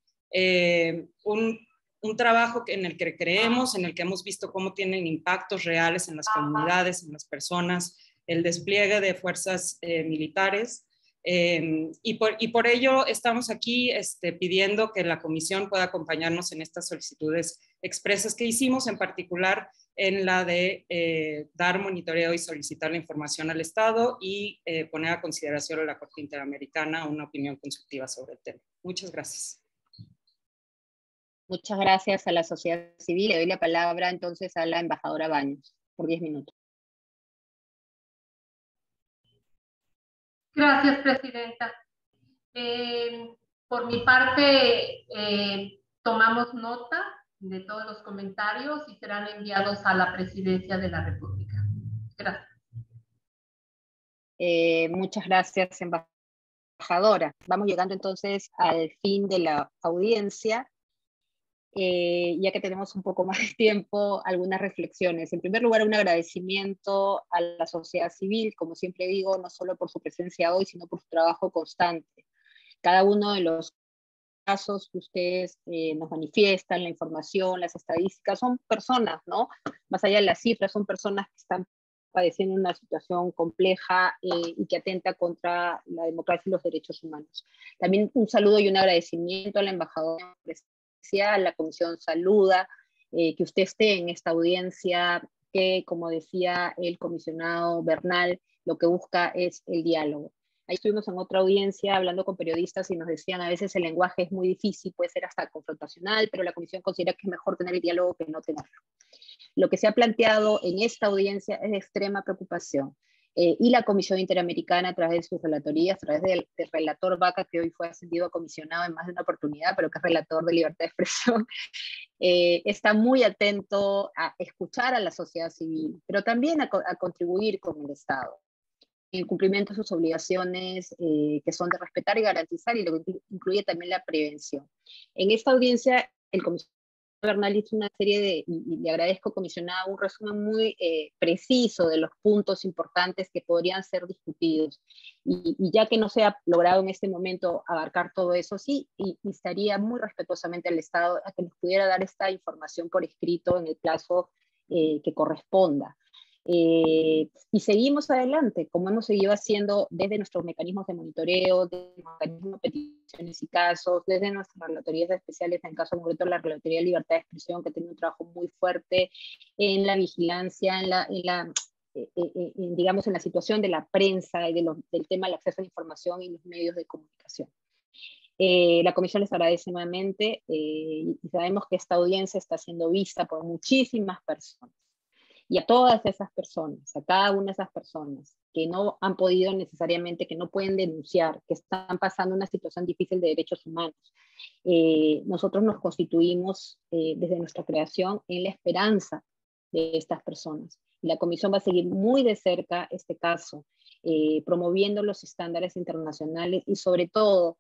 un trabajo en el que creemos, en el que hemos visto cómo tienen impactos reales en las comunidades, en las personas, el despliegue de fuerzas militares. Y por ello estamos aquí pidiendo que la comisión pueda acompañarnos en estas solicitudes expresas que hicimos, en particular en la de dar monitoreo y solicitar la información al Estado y poner a consideración a la Corte Interamericana una opinión consultiva sobre el tema. Muchas gracias. Muchas gracias a la sociedad civil. Le doy la palabra entonces a la embajadora Baños por 10 minutos. Gracias, presidenta. Por mi parte, tomamos nota de todos los comentarios y serán enviados a la Presidencia de la República. Gracias. Muchas gracias, embajadora. Vamos llegando entonces al fin de la audiencia. Ya que tenemos un poco más de tiempo, algunas reflexiones. En primer lugar, un agradecimiento a la sociedad civil, como siempre digo, no solo por su presencia hoy, sino por su trabajo constante. Cada uno de los casos que ustedes nos manifiestan, la información, las estadísticas, son personas, ¿no? Más allá de las cifras, son personas que están padeciendo una situación compleja y que atenta contra la democracia y los derechos humanos. También un saludo y un agradecimiento a la embajadora. La comisión saluda que usted esté en esta audiencia que, como decía el comisionado Bernal, lo que busca es el diálogo. Ahí estuvimos en otra audiencia hablando con periodistas y nos decían a veces el lenguaje es muy difícil, puede ser hasta confrontacional, pero la comisión considera que es mejor tener el diálogo que no tenerlo. Lo que se ha planteado en esta audiencia es de extrema preocupación. Y la Comisión Interamericana, a través de sus relatorías, a través del relator Vaca, que hoy fue ascendido a comisionado en más de una oportunidad, pero que es relator de libertad de expresión, está muy atento a escuchar a la sociedad civil, pero también a contribuir con el Estado en el cumplimiento de sus obligaciones, que son de respetar y garantizar, y lo que incluye también la prevención. En esta audiencia, el comisionado Bernal hizo una serie y le agradezco, comisionado, un resumen muy preciso de los puntos importantes que podrían ser discutidos. Y ya que no se ha logrado en este momento abarcar todo eso, sí, y estaría muy respetuosamente al Estado a que nos pudiera dar esta información por escrito en el plazo que corresponda. Y seguimos adelante, como hemos seguido haciendo desde nuestros mecanismos de monitoreo, desde los mecanismos de peticiones y casos, desde nuestras relatorías especiales, en el caso concreto la Relatoría de Libertad de Expresión, que tiene un trabajo muy fuerte en la vigilancia, digamos, en la situación de la prensa y del tema del acceso a la información y los medios de comunicación. La comisión les agradece nuevamente y sabemos que esta audiencia está siendo vista por muchísimas personas. Y a todas esas personas, a cada una de esas personas que no han podido necesariamente, que no pueden denunciar, que están pasando una situación difícil de derechos humanos, nosotros nos constituimos desde nuestra creación en la esperanza de estas personas. Y la comisión va a seguir muy de cerca este caso, promoviendo los estándares internacionales y sobre todo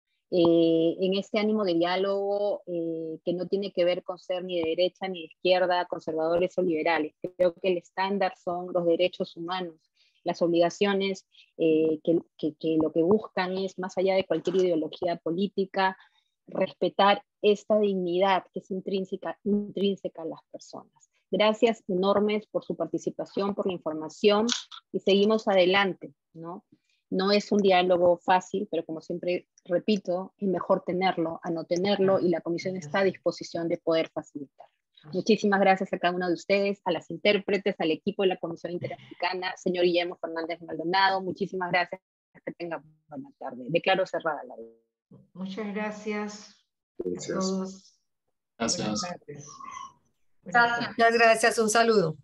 en este ánimo de diálogo que no tiene que ver con ser ni de derecha ni de izquierda, conservadores o liberales. Creo que el estándar son los derechos humanos, las obligaciones que lo que buscan es, más allá de cualquier ideología política, respetar esta dignidad que es intrínseca a las personas. Gracias enormes por su participación, por la información y seguimos adelante, ¿no? No es un diálogo fácil, pero como siempre repito, es mejor tenerlo a no tenerlo y la comisión está a disposición de poder facilitar. Muchísimas gracias a cada uno de ustedes, a las intérpretes, al equipo de la Comisión Interamericana, señor Guillermo Fernández Maldonado, muchísimas gracias, que tengan buena tarde. Declaro cerrada la audiencia. Muchas gracias a todos. Gracias. Buenas tardes. Gracias. Muchas gracias, un saludo.